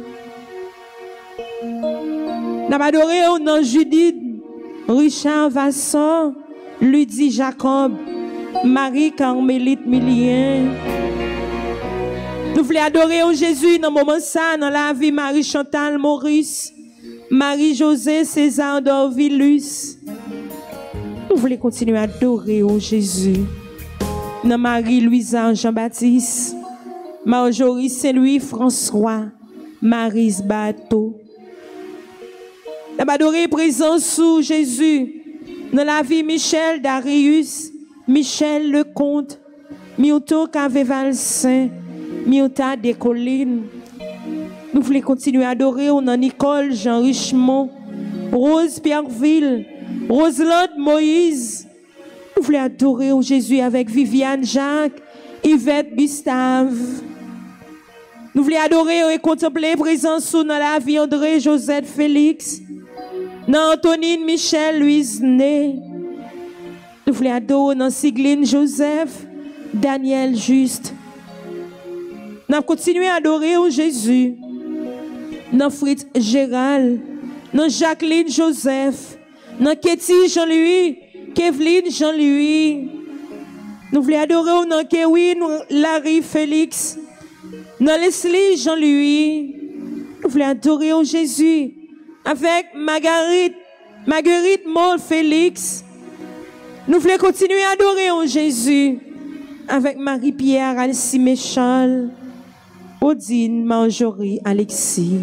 Nous avons adoré dans Judith, Richard Vasson, Ludie Jacob, Marie-Carmélite Millien. Nous voulons adorer au Jésus dans le moment ça, dans la vie Marie-Chantal Maurice, Marie-José César Dorvilus. Nous voulons continuer à adorer au Jésus. Dans Marie-Louisa Jean-Baptiste, Marjorie Saint-Louis François, Marise Bateau. Nous avons adoré présence sous Jésus. Dans la vie Michel Darius, Michel Lecomte, Mioto Caveval Saint, Miota des Collines. Nous voulons continuer à adorer dans Nicole Jean Richemont, Rose Pierreville, Roselande Moïse. Nous voulons adorer au Jésus avec Viviane Jacques, Yvette Gustave. Nous voulons adorer et contempler présence sous dans la vie André Joseph Félix, dans Antonine Michel Louise Né. Nous voulons adorer dans Sigline Joseph, Daniel Juste. Nous continuons à adorer au Jésus. Nous Fritz Gérald, nous Jacqueline Joseph, nous Ketty Jean-Louis, Kevin Jean-Louis. Nous voulons adorer nous Kewin, Larry Félix, nous Leslie Jean-Louis. Nous voulons adorer au Jésus avec Marguerite, Marguerite Maul Félix. Nous voulons continuer à adorer au Jésus avec Marie-Pierre Alcy Méchal, Odine Marjorie Alexis.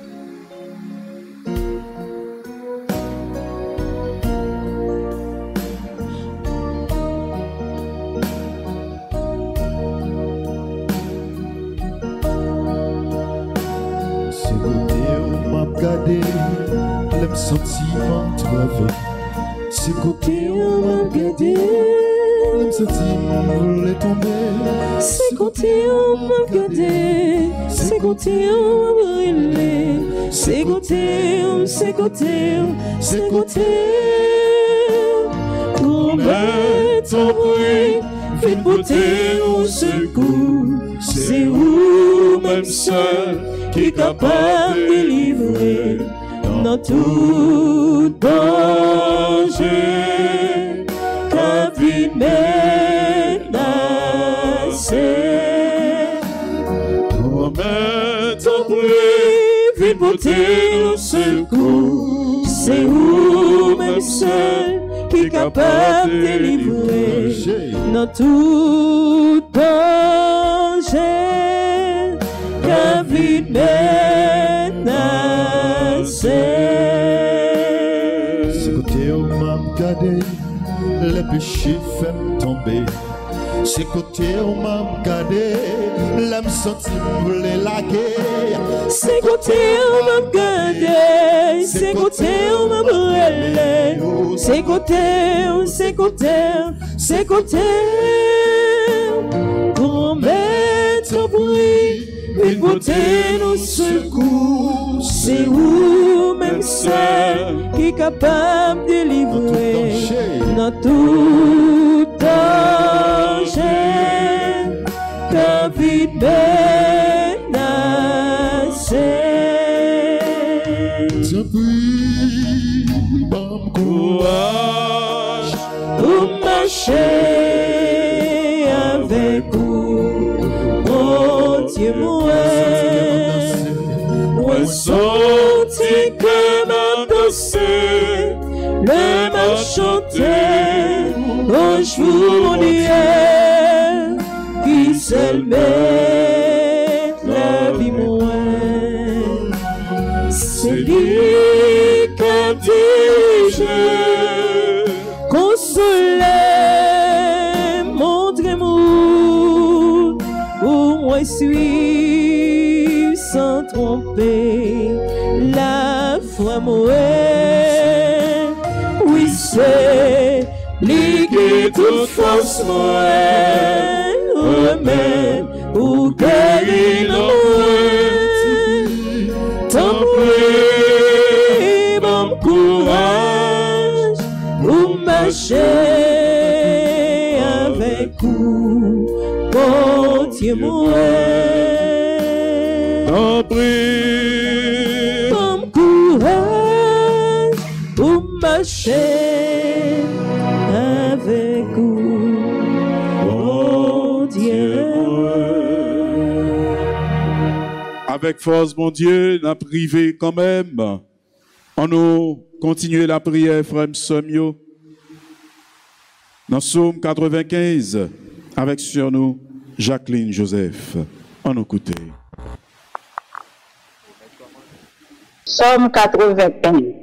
C'est côté où m'a regardé, les sentiments través. C'est côté où m'a regardé, les sentiments voulaient tomber. C'est côté où m'a regardé, c'est côté où m'a brûlé. C'est côté où, c'est côté où, c'est côté où. Combien t'en prie, vite beauté au secours. C'est où même seul qui est capable de délivrer dans tout danger. Qu'à vie menacée, Combien t'en prie, vite beauté au secours. C'est où même seul qui est capable de délivrer dans tout danger. Qu'à vie menacée. C'est côté où m'a regardé, les péchés fait tomber. C'est côté où m'a regardé, l'âme sentie voulait la guerre. C'est côté où m'a regardé, c'est côté où m'a brûlé. C'est côté où, c'est côté où, c'est côté où. Pour mettre au bruit, une beauté nous secoue. C'est où même seul qui est capable de délivrer dans tout danger. Qu'à vie menacée. Je prie, bon courage Pour marcher avec vous, mon Dieu, moi, moi senti que m'a dansé, le m'a chanté, au jour mon Dieu, qui seul met la vie moi. C'est lui qui a dit je consoler, montrez-moi pour moi suivre sans tromper la foi moi. Oui, c'est lui qui toute force moi remède ou guérir moi. Tant pis, bon courage pour marcher avec vous, bon Dieu moi. Tant pis, Bon courage pour marcher avec vous, bon Dieu. avec force, mon Dieu, n'a privé quand même. On nous continue la prière, frère Somio. Dans Psaume quatre-vingt-quinze, avec sur nous Jacqueline Joseph. On nous écoute. Psaume quatre-vingt-quinze.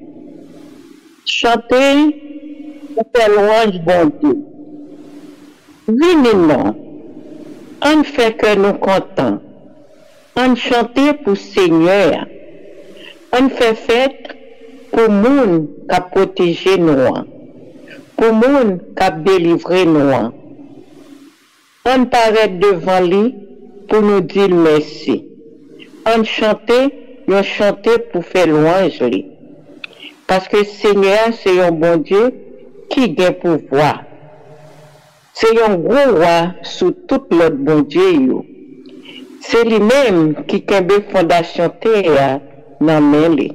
Chantez pour faire louange bon Dieu. Venez-nous, on fait que nous contents. On chante pour Seigneur. On fait fête pour monde qui a protégé nous. Pour monde qui a délivré nous. On paraît devant lui pour nous dire merci. On chante, on chante pour faire louange lui. Parce que Seigneur, c'est un bon Dieu qui a pouvoir. C'est un gros roi sous tout l'autre bon Dieu. C'est lui-même qui kembe fondation terre nan men li.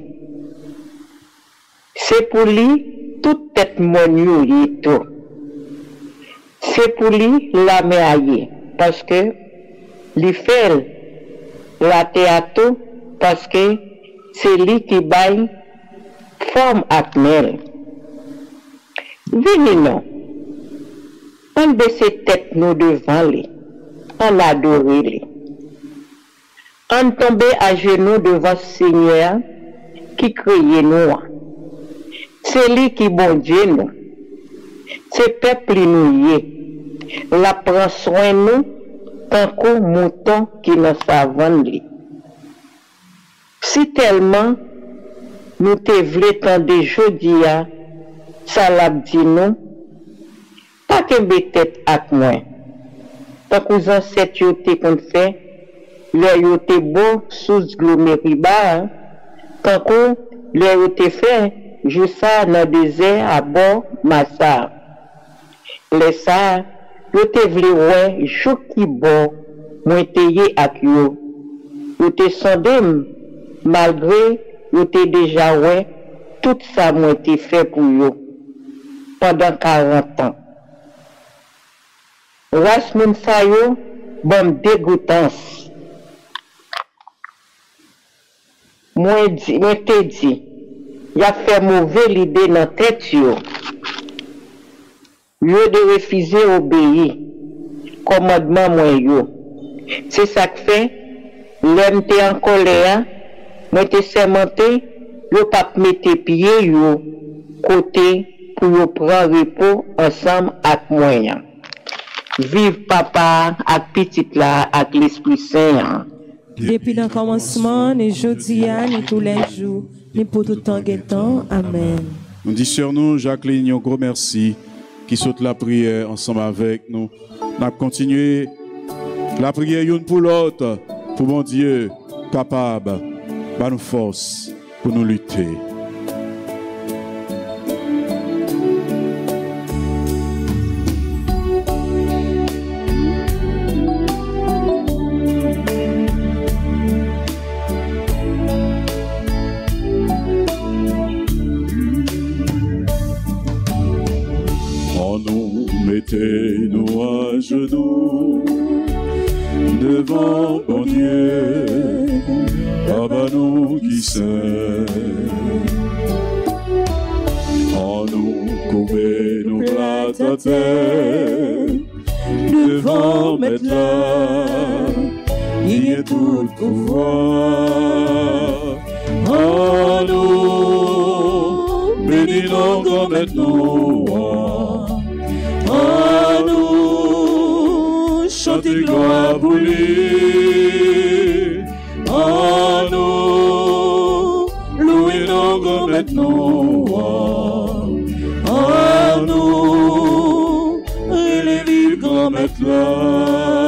C'est pour lui toute tête mon yi tout. C'est pour lui la meaille parce que li fait la théâtre parce que c'est lui qui baille forme ak mel. Vini non. On baisse tête nous devant lui. On adore lui. On tombe à genoux devant le Seigneur qui crée nous. C'est lui qui bon Dieu nous. C'est peuple nous y. La prend soin nous tant qu'un mouton qui nous savane li. Si tellement nous te vle tant de jodia, ça l'a dit nous, pas qu'un tête ak moi. Tant que vous ancêtres yo te qu'on fait, le yo te beau sous glomériba, tant que le yo te fait, je ça dans le désert à bord Massa. Le ça, yo te vle ouais, jou ki bon, moi te yé ak yo. Yo te sondem, malgré yo te déjà ouais, tout ça moi te fait pour yo. Pendant quarante ans. Ras moun sa yo, bon dégoûtance. Moi di, moi te dit, y a fait mauvais l'idée dans tête yo. Yo de refuser obéir commandement moi yo. C'est ça que fait, l'homme te en colère, moi te sermenté, yo pas mettre pied yo côté pour yo prendre repos ensemble avec moi. Vive papa ak petit la ak l'Esprit Saint. Depuis le commencement, ni jeudi, ni tous les jours, ni pour tout temps et temps. Amen. Nous disons sur nous, Jacqueline, un gros merci qui saute la prière ensemble avec nous. Nous avons continué la prière une pour l'autre, pour mon Dieu capable, de nous force pour nous lutter. Mettez-nous à genoux devant mon Dieu, Papa nous qui sait. En nous couper nous plate à terre, devant mettre là, il y a tout pouvoir. En nous, bénis-nous comme maintenant. À nous, chanter gloire pour lui. À nous, louer nos grands maintenant. À nous, élever grand maintenant.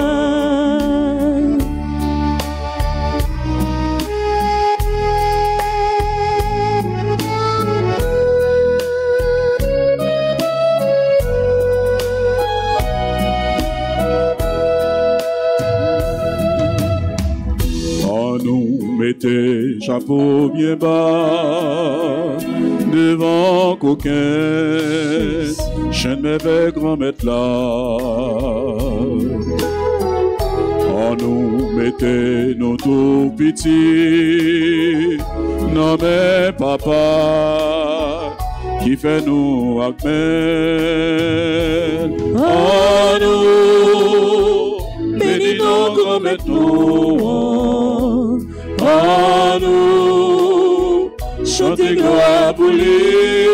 Mettez chapeau bien bas devant coquin, chaîne mes grand maître là. En nous mettez nos tout petits, non mais papa qui fait nous acmel. En nous bénis nos grand maître nous. À nous, chanter gloire pour lui.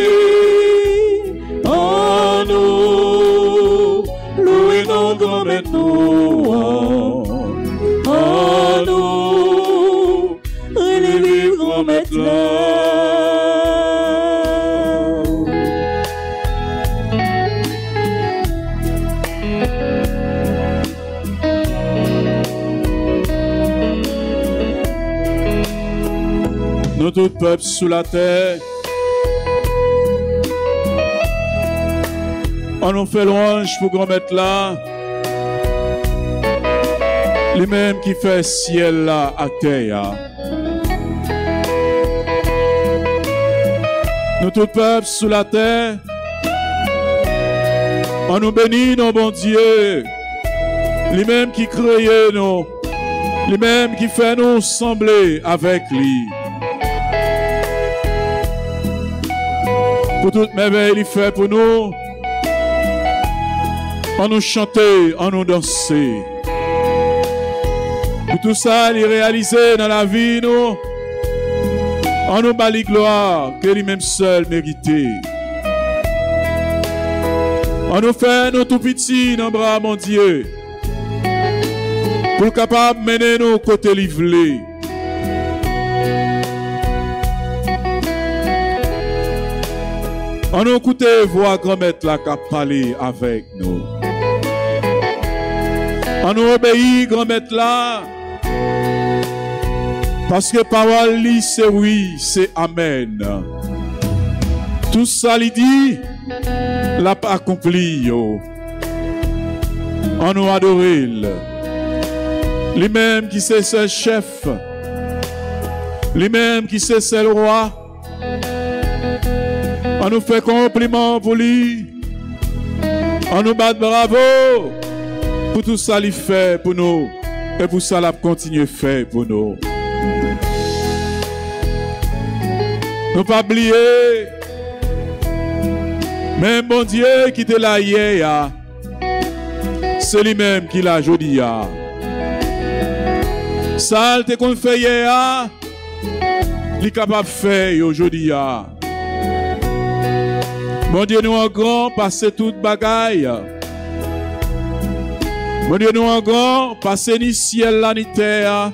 À nous, louer nos grands maintenant. À nous, élever grand maintenant. Nous tout peuple sous la terre, on nous fait louange pour qu'on mette là. Lui-même qui fait ciel là à terre. Nous tout peuple sous la terre, on nous bénit, nos bon Dieu. Lui-même qui crée nous, lui-même qui fait nous sembler avec lui. Pour toute merveille, il fait pour nous, on nous chanter, on nous danser. Pour tout ça, il réalisé dans la vie, nous, on nous bat la gloire que lui-même seul méritait. On nous fait nous tout petits dans le bras, mon Dieu, pour capable de mener nous côté livré. On nous écoute voir grand-mère là qui a parlé avec nous. On nous obéit grand-mère là. Parce que parole li c'est oui, c'est amen. Tout ça il dit, l'a pas accompli yo. On nous adore. Lui-même qui c'est ce chef. Lui-même qui c'est ce roi. On nous fait compliment pour lui. On nous bat bravo pour tout ça qu'il fait pour nous. Et pour ça, il continue à faire pour nous. Nous pas oublier. Même bon Dieu qui était là hier, c'est lui-même qui l'a aujourd'hui. Ça, il qu'on fait hier, il est capable de faire aujourd'hui. Mon Dieu, nous en grand, passer toute bagaille. Mon Dieu, nous en grand, passer ni ciel la ni terre.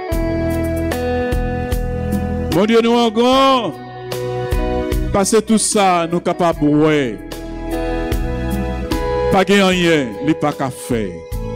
Mon Dieu, nous en grand, passer tout ça, nous capables de voir. Pas de rien, il n'est pas qu'à faire.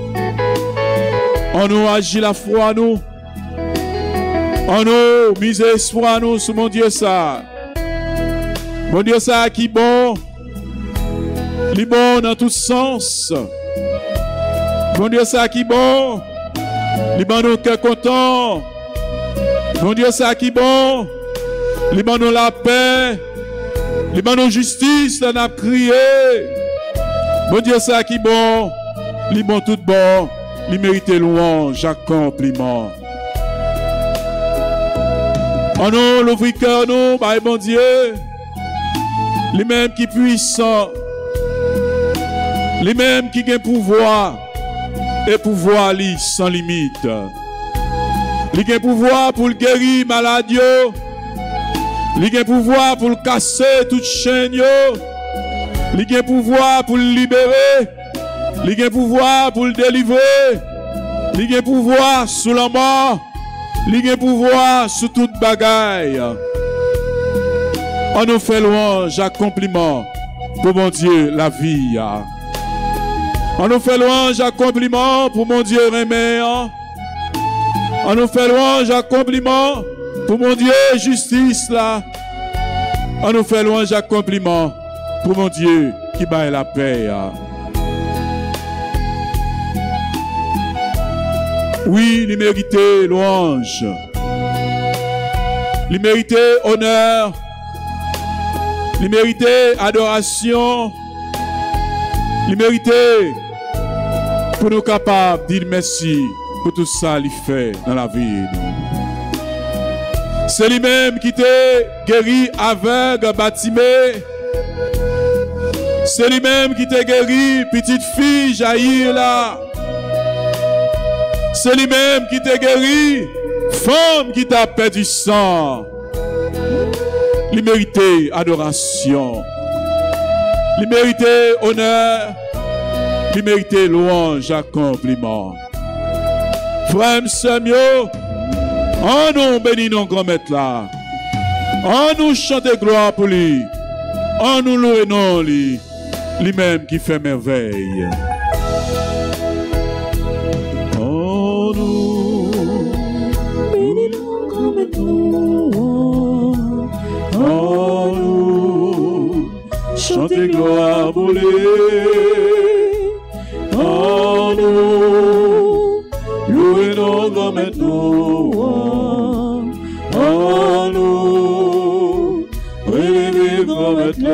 On nous agit la foi, nous. On nous mise espoir, nous, sur mon Dieu, ça. Mon Dieu, ça qui bon, li bon dans tous sens. Mon Dieu, ça qui bon, li bon nous cœur content. Mon Dieu, ça qui bon, li bon nous la paix, li bon nous justice, on a crié. Mon Dieu, ça qui bon, li bon tout bon, li mérite louange, accompliment. On nous l'ouvre cœur nous, bah bon Dieu. Lui-même qui est puissant, lui-même qui a pouvoir, et pouvoir lui sans limite. Il a pouvoir pour le guérir maladie, il a pouvoir pour le casser toute chaîne, il a pouvoir pour le libérer, il a pouvoir pour le délivrer, il a pouvoir sous la mort, il a pouvoir sur toute bagaille. On nous fait louange, accompliment pour mon Dieu la vie. On nous fait louange, accompliment pour mon Dieu remet. On nous fait louange, accompliment pour mon Dieu justice là. On nous fait louange, accompliment pour mon Dieu qui baille la paix. Oui, il mérite louange. Il mérite honneur. Il méritait adoration. Il méritait pour nous capables de dire merci pour tout ça qu'il fait dans la vie. C'est lui-même qui t'a guéri aveugle, bâtimé. C'est lui-même qui t'a guéri petite fille jaillir là. C'est lui-même qui t'a guéri femme qui t'a perdu sang. Il méritait adoration. Il méritait honneur. Il méritait louange, accompliment. Frère, sœur, on nous bénit nos grands maîtres là. On nous chante gloire pour lui. On nous loue non lui. Lui-même qui fait merveille. On nous bénit nos grands maîtres. Oh, nous chantez gloire pour lui. Oh, nous louez oui, nous va maintenant. En nous, oui, vivre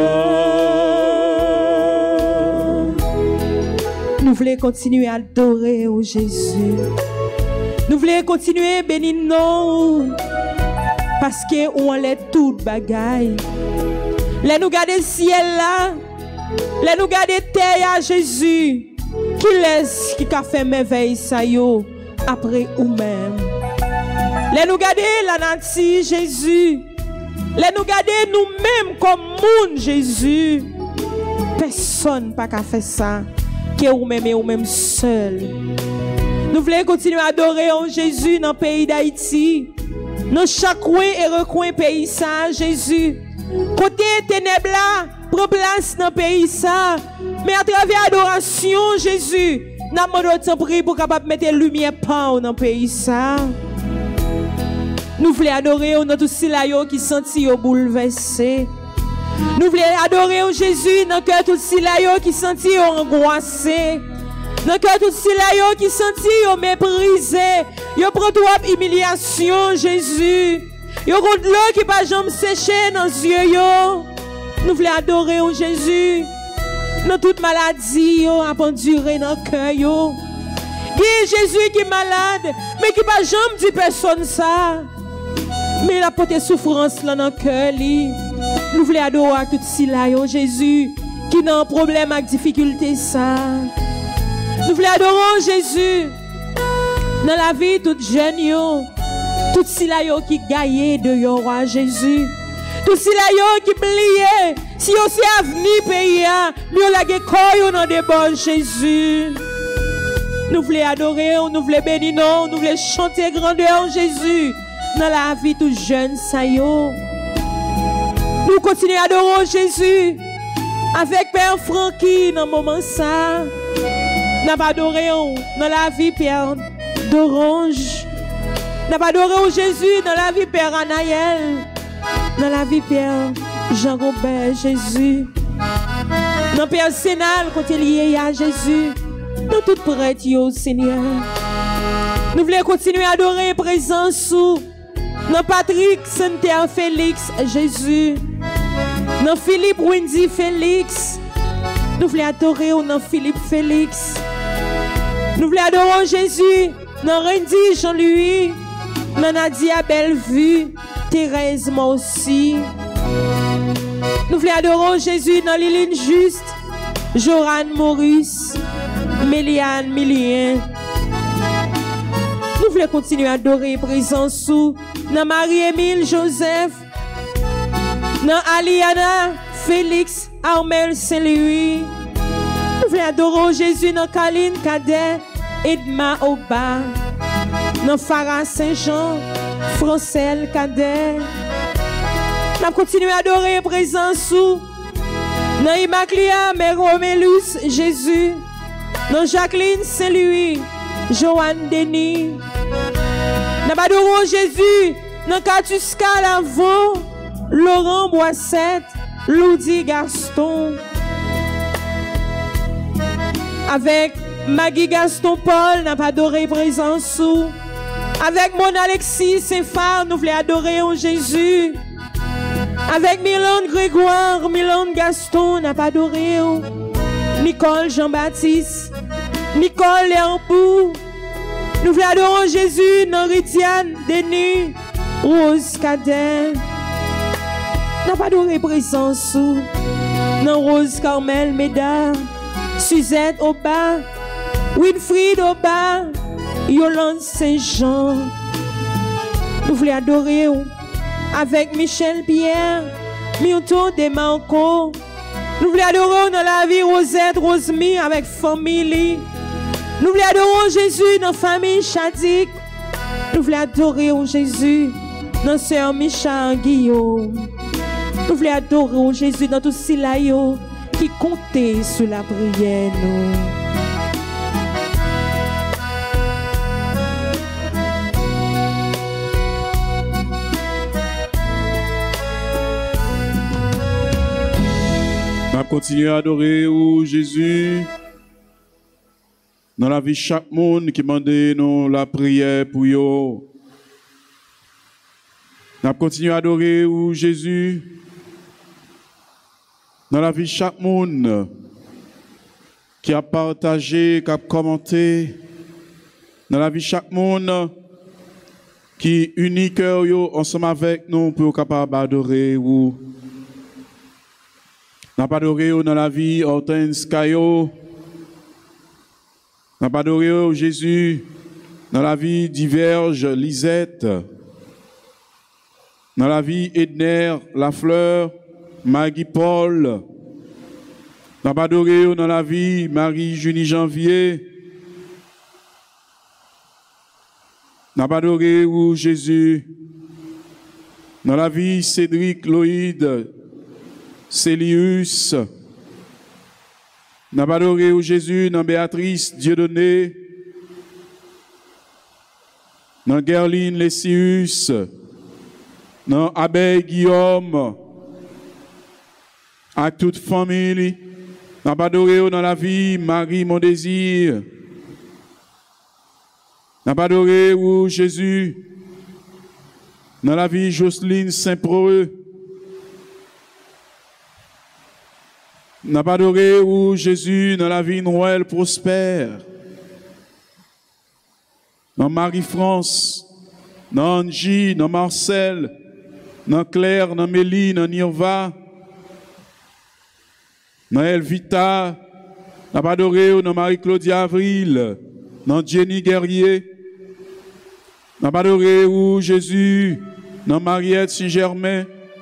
maintenant. Nous voulons continuer à adorer au Jésus. Nous voulons continuer à bénir nous. Parce que on est toute bagaille. Là nous garder le ciel là. Là nous garder terre à Jésus. Qui laisse qui a fait merveille ça yo après ou même. Là nous garder la nature Jésus. Là nous garder nous-mêmes comme monde Jésus. Personne pas qu'à faire ça. Que ou même ou même seul. Nous voulons continuer à adorer en Jésus dans le pays d'Haïti. Dans chaque coin et recoin pays ça, Jésus. Côté ténèbres là, prend place dans le pays ça. Mais à travers l'adoration, Jésus, nous avons prié pour capable mettre lumière dans le pays ça. Nous voulons adorer dans tout silayo qui senti bouleversé. Nous voulons adorer Jésus dans le cœur tout silayo qui senti angoissé. Dans le cœur tout silayo qui senti méprisé. Yo prend trop humiliation Jésus. Yo prend de l'eau qui pas jamais sécher dans les yeux yo. Nous voulons adorer Jésus. Dans toute maladie yo a enduré dans le cœur yo. Qui Jésus qui est malade mais qui pas jamais dit personne ça. Mais il a porté souffrance là dans le cœur li. Nous voulons adorer tout cela yo Jésus qui n'a un problème avec difficulté ça. Nous voulons adorer Jésus dans la vie toute jeune yo. Tout cela yo qui gagne de yo roi Jésus. Tout cela yo qui plié. Si yo c'est avenir pays a, nous la ge koyo dans des bons Jésus. Nous voulons adorer, nous voulons bénir, nous voulons chanter grandeur Jésus dans la vie tout jeune ça yo. Nous continuons à adorer Jésus avec Père Francky dans le moment ça. Nous avons adoré dans la vie Père d'Orange. Nous avons adoré Jésus dans la vie Père Anaël. Dans la vie Père Jean-Robert Jésus. Dans Père Sénal quand il y est à Jésus. Dans toute prête yo Seigneur. Nous voulons continuer à adorer présence sous. Dans Patrick Saint-Pierre Félix Jésus. Dans Philippe Wendy Félix. Nous voulons adorer dans Philippe Félix. Nous voulons adorer Jésus dans Randy Jean-Louis. Dans Nadia Bellevue. Thérèse moi aussi. Nous voulons adorer Jésus dans Liline Juste. Joran Maurice. Méliane Milien. Nous voulons continuer à adorer présence sous. Dans Marie-Émile Joseph. Dans Aliana Félix Armel Saint-Louis. Nous voulons adorer Jésus dans Kaline Cadet. Edma Oba. Dans Farah Saint-Jean. Francel Cadet. Nous continuons à adorer présence sous. Dans Imaclia Méromélus Jésus. Dans Jacqueline Saint-Louis. Joanne Denis. Nous adorons Jésus. Dans Katuska Lavaux. Laurent Boissette. Loudi Gaston. Avec Maggie Gaston Paul. Nous adoré présence sous. Avec mon Alexis Saint-Phare, nous voulons adorer en Jésus. Avec Milan Grégoire, Milan Gaston, n'a pas adoré. Nicole Jean-Baptiste, Nicole Léambou. Nous voulons adorer Jésus dans Ridiane, Denis, Rose Cadet. N'a pas adoré présence. Dans Rose Carmel Médard, Suzette Oba, Winfried Oba. Yolande Saint-Jean. Nous voulons adorer avec Michel Pierre, Milton Demanco. Nous voulons adorer dans la vie Rosette Rosemi avec famille. Nous voulons adorer Jésus dans la famille Chadik. Nous voulons adorer Jésus dans sœur Micha Guillaume. Nous voulons adorer Jésus dans tout Silayo qui comptait sur la prière. Nous. On va continuer à adorer oh Jésus Dans la vie de chaque monde qui m'a nous la prière pour eux. Nous continuons à adorer ou Jésus. Dans la vie de chaque monde qui a partagé, qui a commenté. Dans la vie de chaque monde qui unit cœur ensemble avec nous pour capable d'adorer ou. Nous pas adoré dans la vie Hortense Caillot. Nous pas adoré Jésus dans la vie Diverge Lisette. Dans la vie Edner Lafleur, Maggie Paul. Nous pas adoré dans la vie Marie-Junie Janvier. Nous pas adoré Jésus dans la vie Cédric Loïd Célius. Nous pas adoré Jésus dans Béatrice Dieudonné, dans Gerline Lessius, dans Abbé Guillaume, à toute famille. Nous pas adoré dans la vie Marie mon désir. Nous pas adoré Jésus dans la vie Jocelyne Saint-Preux. N'a pas adoré ou Jésus dans la vie Noël prospère. Dans Marie-France, dans Angie, dans Marcel, dans Claire, dans Mélie, dans Nirva, dans Elvita, n'a pas adoré ou dans Marie-Claudia Avril, dans Jenny Guerrier, n'a pas adoré ou Jésus dans Mariette Saint-Germain.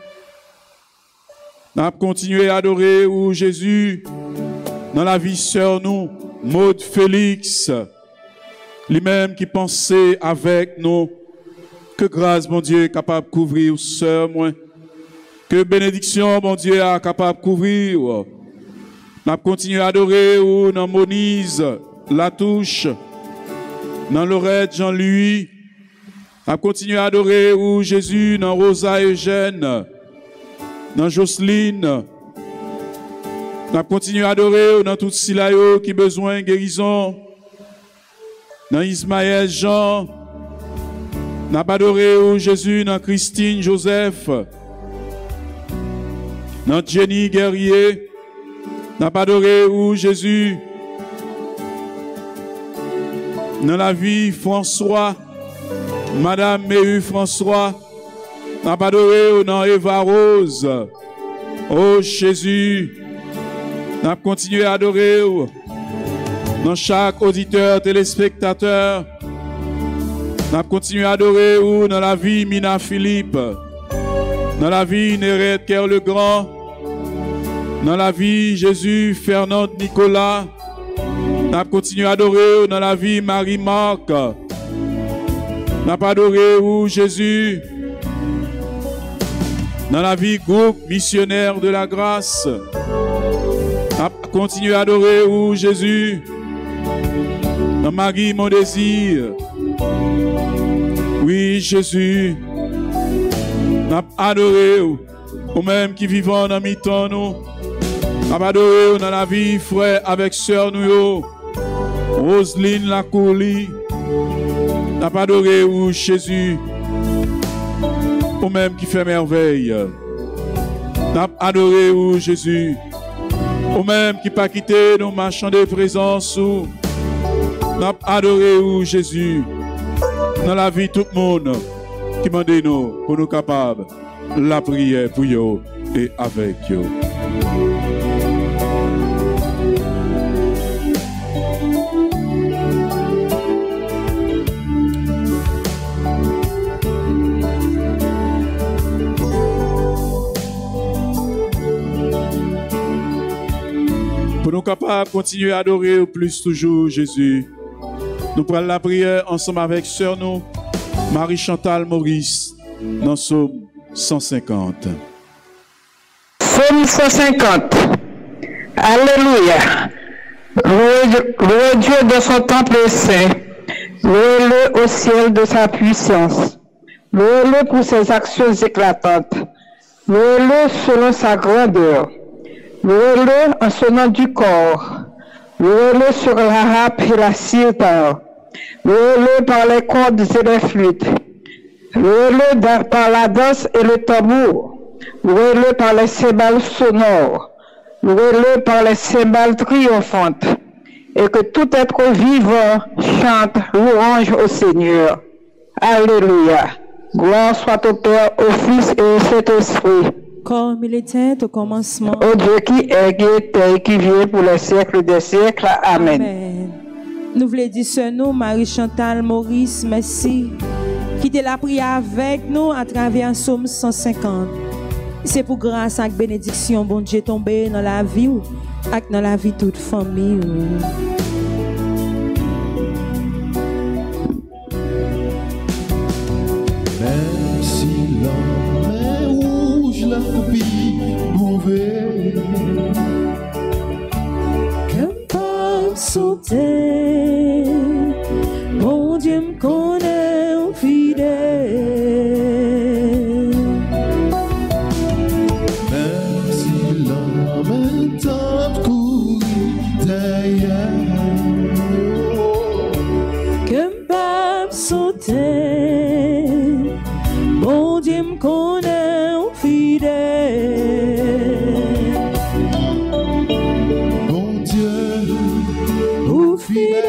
Nous avons continué à adorer ou Jésus dans la vie sœur nous, Maud Félix, lui-même qui pensait avec nous. Que grâce, mon Dieu, est capable de couvrir sœur moi. Que bénédiction, mon Dieu, est capable de couvrir. Nous avons continué à adorer ou dans Monise, Latouche, dans Lorette, Jean-Louis. Nous avons continué à adorer ou Jésus dans Rosa Eugène. Dans Jocelyne, nous continuons à adorer dans tout Silayo qui a besoin de guérison. Dans Ismaël Jean, nous adoré Jésus dans Christine Joseph. Dans Jenny Guerrier, nous adoré Jésus dans la vie François, Madame Méhu François. Nous avons adoré dans Eva Rose. Oh Jésus, nous avons continué à adorer dans chaque auditeur, téléspectateur. Nous avons continué à adorer dans la vie Mina Philippe, dans la vie Nérette Kerr le Grand, dans la vie Jésus Fernand Nicolas. Nous avons continué à adorer dans la vie Marie-Marc. Nous avons adoré Jésus dans la vie groupe missionnaire de la grâce. Continuez à adorer où Jésus. Dans Marie mon désir. Oui Jésus. N'a adoré ou même qui vivons dans mi-temps nous. N'a adoré dans la vie frère avec sœur nous. Roselyne Lacourli. N'a adoré où Jésus. Ou même qui fait merveille. N'a adoré ou Jésus. Ou même qui pas quitté nos marchands de présence ou n'a adoré ou Jésus. Dans la vie tout le monde qui m'a dit nous pour nous capables la prière pour eux et avec eux. Pour nous capables de continuer à adorer au plus toujours Jésus. Nous prenons la prière ensemble avec sœur nous, Marie-Chantal Maurice, dans Psaume cent cinquante. Psaume cent cinquante. Alléluia. Louez Dieu de son temple saint. Louez-le au ciel de sa puissance. Louez-le pour ses actions éclatantes. Louez-le selon sa grandeur. Louez-le en sonnant du corps. Nous relais sur la harpe et la sitar. Nous relais par les cordes et les flûtes. Nous relais par la danse et le tambour. Nous relais par les cymbales sonores. Nous relais par les cymbales triomphantes. Et que tout être vivant chante louange au Seigneur. Alléluia. Gloire soit au Père, au Fils et au Saint-Esprit. Comme il était au commencement. Au Dieu qui est, qui était et qui vient pour les siècles des siècles. Amen. Amen. Nous voulons dire ce nous, Marie-Chantal Maurice, merci, qui te l'a pris avec nous à travers un psaume cent cinquante. C'est pour grâce à la bénédiction, bon Dieu, tombé dans la vie ou dans la vie de toute famille. Même si l'homme est rouge, la vie mauvais, qu'un pas sauter, mon Dieu me connaît au fidèle. même si l'homme est un couru derrière, Qu'un pas sauter, mon Dieu me connaît au fidèle. mon Dieu, Au fidèle,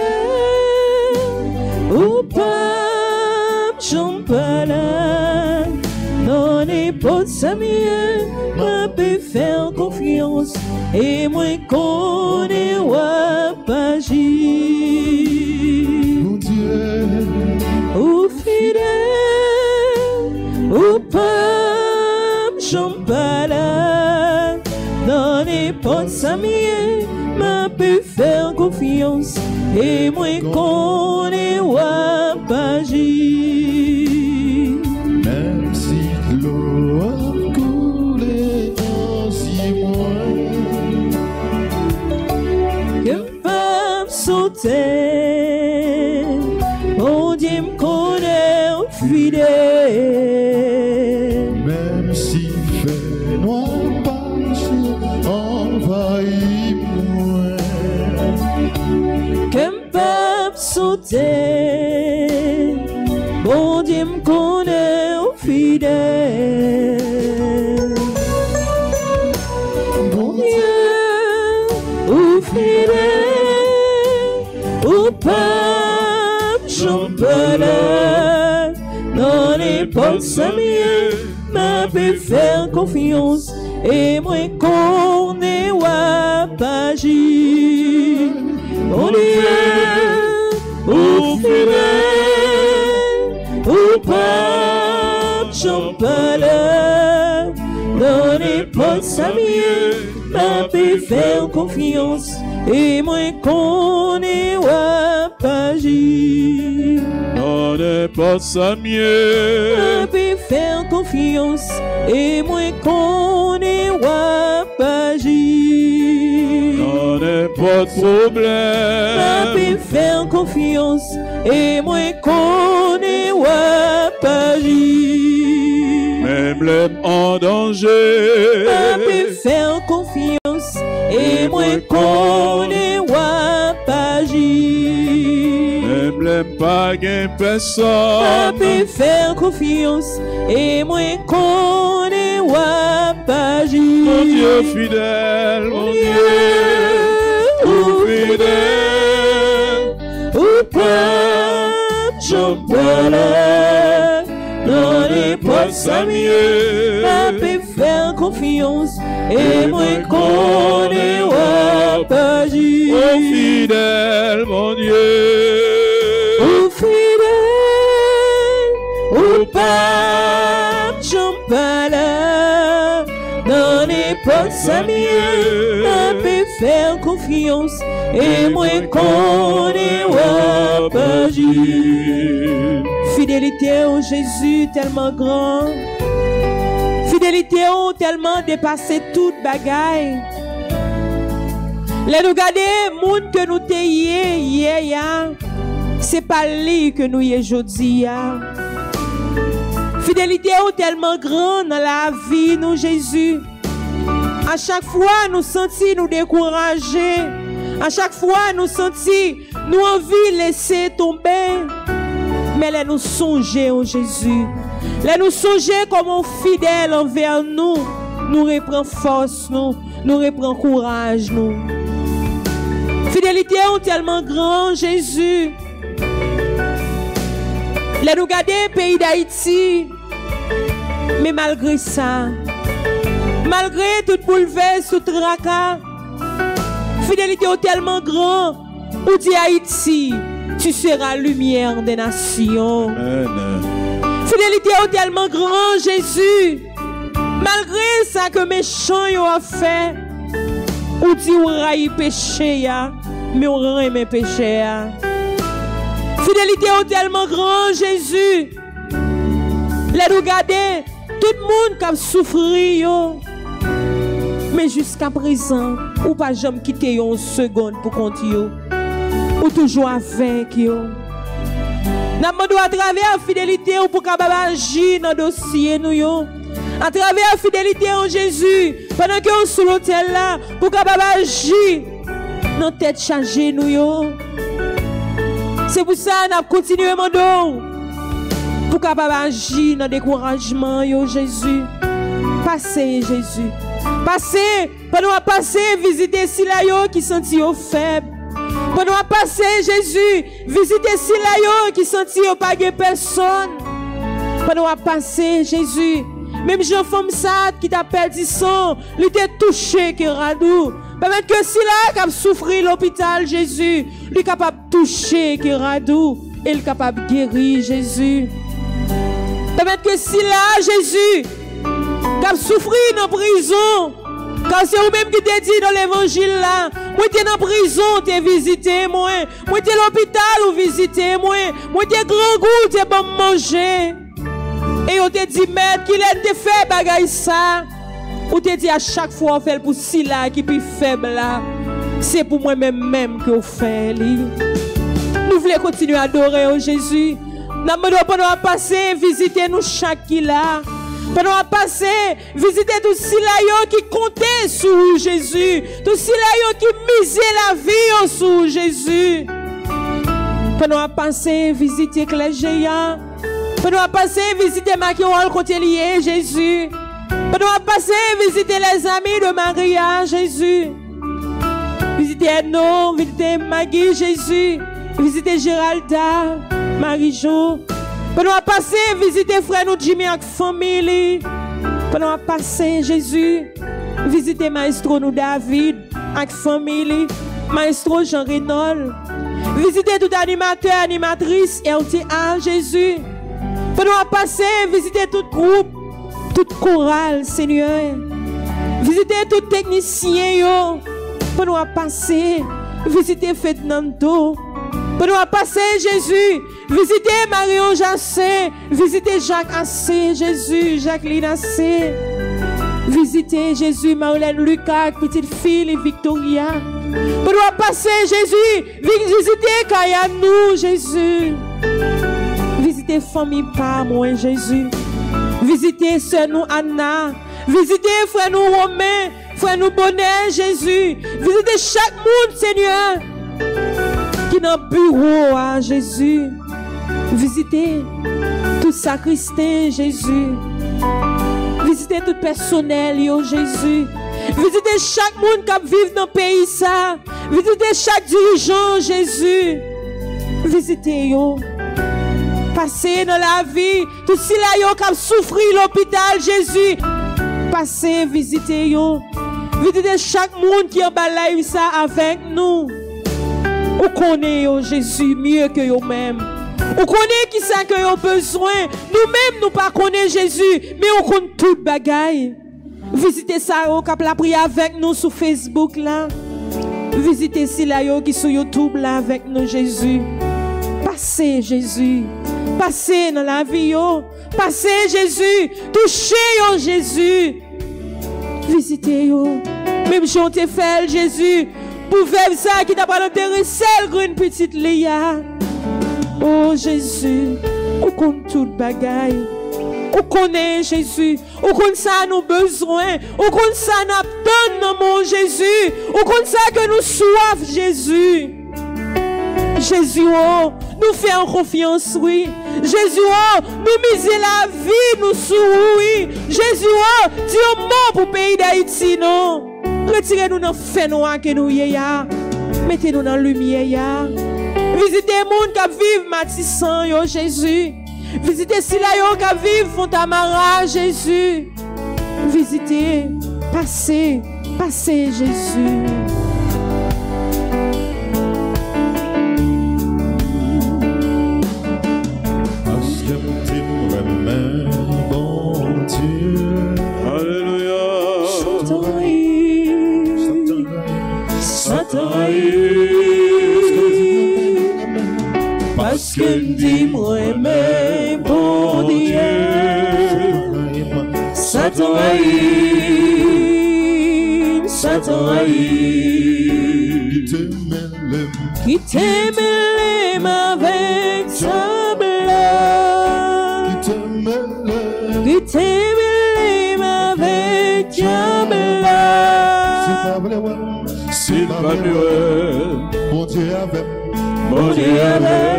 au pape, j'en parle. Non, n'importe ça mieux, ma peut faire confiance. Et moi, connais, wa pas agir. mon Dieu, Au fidèle, au pape, j'en parle. Non, n'importe ça mieux, ma peut faire confiance. Et moi, connais, wa pas agir. même si l'eau a coulé en six mois, Que pas sauter, mon Dieu me connaît au fidèle. même si fait noir passe envahit moi, Que pas sauter, mon Dieu me connaît au fidèle. Mon Dieu, au fidèle, au pape, j'en parle. Non, n'importe ça mieux, ma peut faire confiance. Et moi, connais, wa pas agir. Mon Dieu, au fidèle, au pape, j'en parle. Non, n'importe ça mieux, ma peut faire confiance. Et moi, connais, wa pas agir. Non, n'est pas ça mieux. Ma peut faire confiance. Et moi, connais, wa pas agir. Non, n'est pas de problème. Ma peut faire confiance. Et moi, connais, wa pas agir. Même l'homme en danger. Ma peut faire confiance. Et moi, connais, wa pas agir. Même l'homme pas gain Ma personne. peut faire confiance. Et moi, connais, wa pas agir. Mon Dieu fidèle, mon Dieu, Ou fidèle. ou pape, j'en parle. Non, n'importe ça mieux, ma peut faire confiance. Et moi, connais, wa pas agir. Oh fidèle, mon Dieu. Ou fidèle, ou pape, j'en parle. Non, n'importe ça mieux, ma peut faire confiance. Et moi, connais, wa pas agir. Fidélité au Jésus tellement grand. Fidélité au tellement dépassé toute bagaille. Les nous garder, monde que nous t'ayons hier, hier, c'est pas lui que nous y aujourd'hui. Fidélité au tellement grande dans la vie, nous Jésus. À chaque fois, nous sentis nous décourager. À chaque fois, nous sentons, nous envie de laisser tomber. Mais là, nous songer en Jésus. Là, nous songer comme un fidèle envers nous. Nous reprend force, nous. Nous reprend courage, nous. Fidélité est tellement grand, Jésus. Là, nous regardons le pays d'Haïti. Mais malgré ça, malgré tout bouleverse, tout tracas, fidélité est tellement grand, où dit Haïti, tu seras lumière des nations. Amen. Fidélité est tellement grand, Jésus, malgré ça que méchant ont fait, où dit ou raille péché, mais on rend mes péchés. Fidélité est tellement grand, Jésus. Là, nous regardons tout le monde qui a souffert. Mais jusqu'à présent, ou pas jamais quitter une seconde pour continuer. Ou toujours avec eux. Nous demandons à travers la fidélité pour qu'on agir dans le dossier. À travers la fidélité en Jésus, pendant que nous sommes sur l'hôtel là, pour qu'on agir dans la tête chargée. C'est pour ça que nous continuons à demander. Pour qu'on agir dans le découragement, Jésus. Passez, Jésus. Passez, pendant à passer, visiter Silayo qui sentit faible. Pendant à passer, Jésus, visiter Silayo qui sentit pas de personne. Pendant à passer, Jésus, même Jean-Femme Sad qui t'a perdu son, lui t'a touché que radou. Permettre que Sila qui a souffert l'hôpital, Jésus, lui capable de toucher que radou, et il capable de guérir, Jésus. Permettre que Sila, Jésus, qui a souffert dans la prison, quand c'est vous-même qui t'ai dit dans l'évangile là, moi t'es dans la prison, t'es visité moi, moi t'es à l'hôpital ou visité moi, moi t'es grand goût, t'es bon manger. Et on t'a dit, maître, qu'il a été fait bagaille ça. On t'a dit à chaque fois on fait pour si là qui est plus faible là. C'est pour moi-même même que on fait. Nous voulons continuer à adorer oh Jésus. Nous demandons pendant à passer, visiter nous chaque qui là. Pendant à passer, visiter tous ceux qui comptaient sur Jésus. Tous ceux qui misaient la vie sur Jésus. Pendant à passer, visiter Clégéa. Pendant à passer, visiter Makiol côté lié, Jésus. Pendant à passer, visiter les amis de Maria, Jésus. Visiter Edno, visiter Maggie, Jésus. Visiter Géralda, Marie-Jo. Pendant à passer, visiter frère nous Jimmy avec famille. Pendant à passer, Jésus. Visiter maestro nous David avec famille. Maestro Jean-Renol. Visiter tout animateur, animatrice L T A, Jésus. Pendant à passer, visiter tout groupe, toute chorale, Seigneur. Visiter tout technicien, yo. Pendant à passer, visiter Ferdinando. Pendant à passer, Jésus. Visiter Marion Jassé. Visiter Jacques Assé, Jésus, Jacqueline Assé. Visiter Jésus, Marlène Lucas, petite fille, Victoria. Pendant à passer, Jésus. Visiter Kayanou, Jésus. Visitez famille par moi, Jésus. Visitez sœur nous Anna. Visitez frère nous Romain. Frère nous Bonnet, Jésus. Visitez chaque monde, Seigneur. Qui dans le bureau, hein, Jésus. Visitez tout sacristain, Jésus. Visitez tout personnel, yo, Jésus. Visitez chaque monde qui vit dans le pays, ça. Visitez chaque dirigeant, Jésus. Visitez, yo. Passez dans la vie, tout si là yo qui a souffert l'hôpital, Jésus. Passez, visitez yo. Visitez chaque monde qui est en bas live ça avec nous. On connaît yo Jésus mieux que yo même. On connaît qui ça que yo besoin. Nous-mêmes nous pas connaît Jésus, mais on connaît toute bagaille. Visitez ça yo qui a prié avec nous sur Facebook là. Visitez si là yo qui sur YouTube là avec nous Jésus. Passez Jésus. Passez dans la vie, yo. Passez Jésus. Touchez yo Jésus. Visitez yo. Même si on te fait Jésus. Pour faire ça qui t'a pas intéressé une petite Léa. Oh Jésus. On compte toute bagaille. Ou connaît Jésus. Ou connaît ça nos besoins. Ou connaît ça nous donne mon Jésus. Ou connaît ça que nous soif Jésus. Jésus, oh, nous faisons confiance, oui. Jésus, oh, nous misons la vie, nous sourions. Jésus, oh, Dieu mort pour le pays d'Haïti, non. Retirez-nous dans le fait noir que nous y a. Mettez-nous dans la lumière. Visitez les gens qui vivent Matissan, yo, Jésus. Visitez Silayo qui vivent Fontamara, Jésus. Visitez, passez, passez, Jésus. Parce que dis-moi, mais bon Dieu, Satan haït, Satan haït, qui t'aime l'aime avec sa blague, qui t'aime l'aime avec sa blague, s'il va mieux, mon Dieu avec, mon Dieu avec.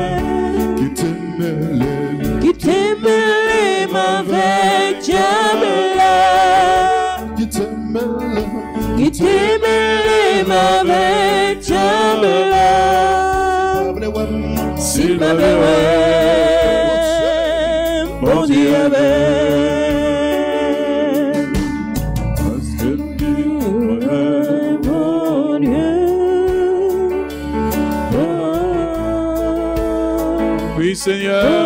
Qui t'aime l'aime avec Diabla, qui t'aime qui t'aime l'aime avec Diabla, s'il m'avait mon Dieu avec, Parce que mon Dieu, oui Seigneur.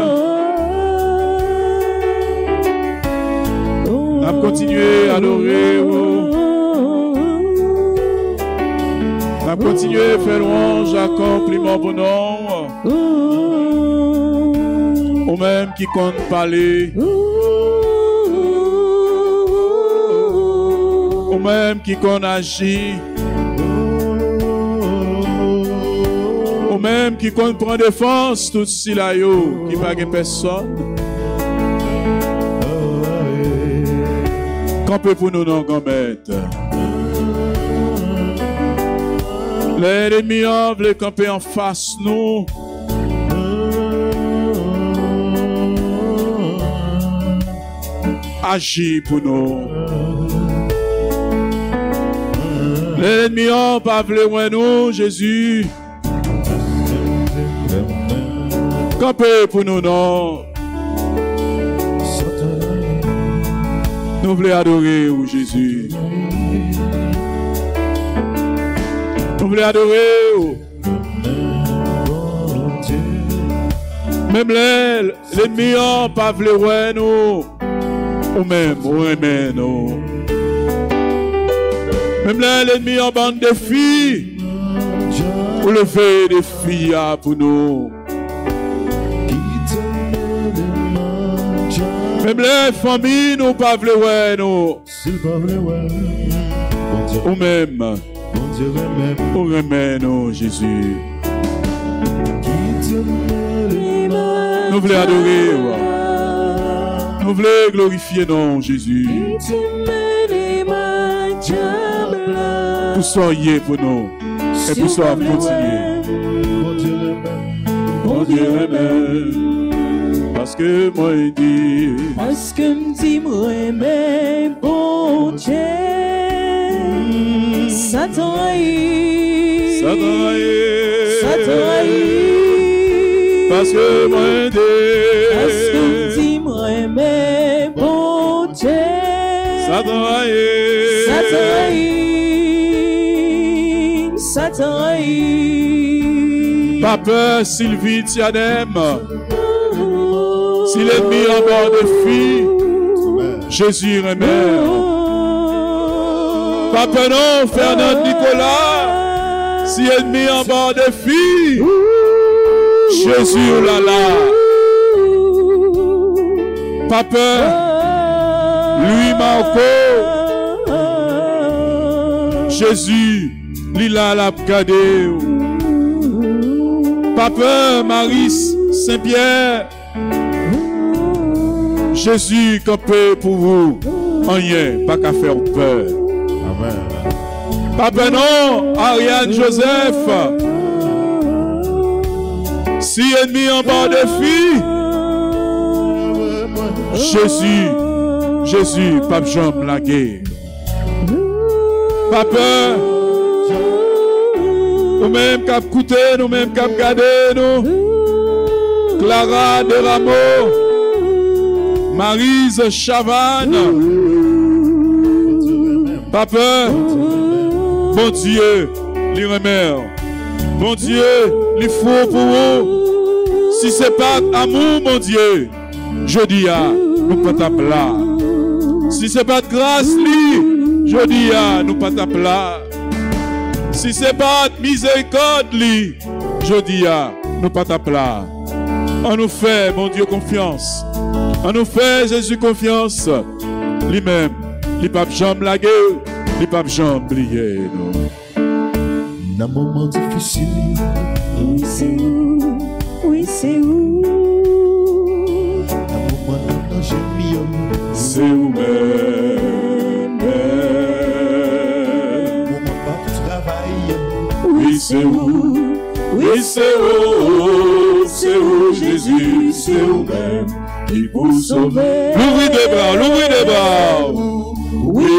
On continuer à adorer vous. On continuer à faire louange, accomplissement pour nous. Ou même qui compte parler. Ou même qui compte agir. Ou même qui compte prendre défense tout si là yo qui pas de personne. Campez pour nous non commettre. L'ennemi veut camper en face nous. Agis pour nous. L'ennemi pas voulu nous, Jésus. Campez pour nous non. Nous voulons adorer oh Jésus. Nous voulons adorer oh. Même l'ennemi n'a pas voulu nous. Ou même, ou même nous. Même l'ennemi en bande de filles. Ou lever des filles pour nous. Même les familles nous pas voulu nous. Ou même, ou même nous Jésus. Nous voulons adorer. Nous voulons glorifier non Jésus. Pour soyez pour nous. Et pour soyez continuer. Mon Dieu amen. Parce que moi il dit. Parce que m'dit moi mais bon Dieu. Satan haït. Satan haït. Satan haït. Parce que moi il dit. Parce que m'dit moi mais bon Dieu. Satan haït. Satan haït. Satan haït. Pas peur Sylvie Tiadem. Si l'ennemi en bord de filles, Jésus remet. Pas peur non, Fernand Nicolas. Si l'ennemi en bord de filles, Jésus là là. Pas peur, lui Marco. Jésus, Lila l'a gardé. Pas peur, Maris Saint-Pierre. Jésus campé pour vous. Rien, pas qu'à faire peur. Amen. Papa non, Ariane Joseph. Si ennemi en bas de filles. Jésus, Jésus, Pape Jean la guerre. Pas peur. Nous-mêmes qui avons écouté, nous-mêmes qui avons gardé, nous. Clara de Rameau, Maryse Chavanne. Pas peur. Bon Dieu, les remercie. Bon Dieu, les faux pour vous. Si ce n'est pas amour, mon Dieu, je dis à nous pas ta plat. Si ce n'est pas de grâce, li, je dis à nous pas ta plat. Si ce n'est pas de miséricorde, li, je dis à nous pas ta plat. On nous fait, mon Dieu, confiance. On nous fait, Jésus, confiance. Lui-même, les papes jambes la gueule, les papes jambes oubliées. Dans un moment difficile, oui, c'est où? Oui, c'est où? dans un moment de danger, C'est vous-même. moment pas de travail, Oui, c'est vous. Oui, c'est vous. C'est vous, Jésus. C'est vous-même qui vous sauvez. L'ouvrir des bras, l'ouvrir des bras. Oui,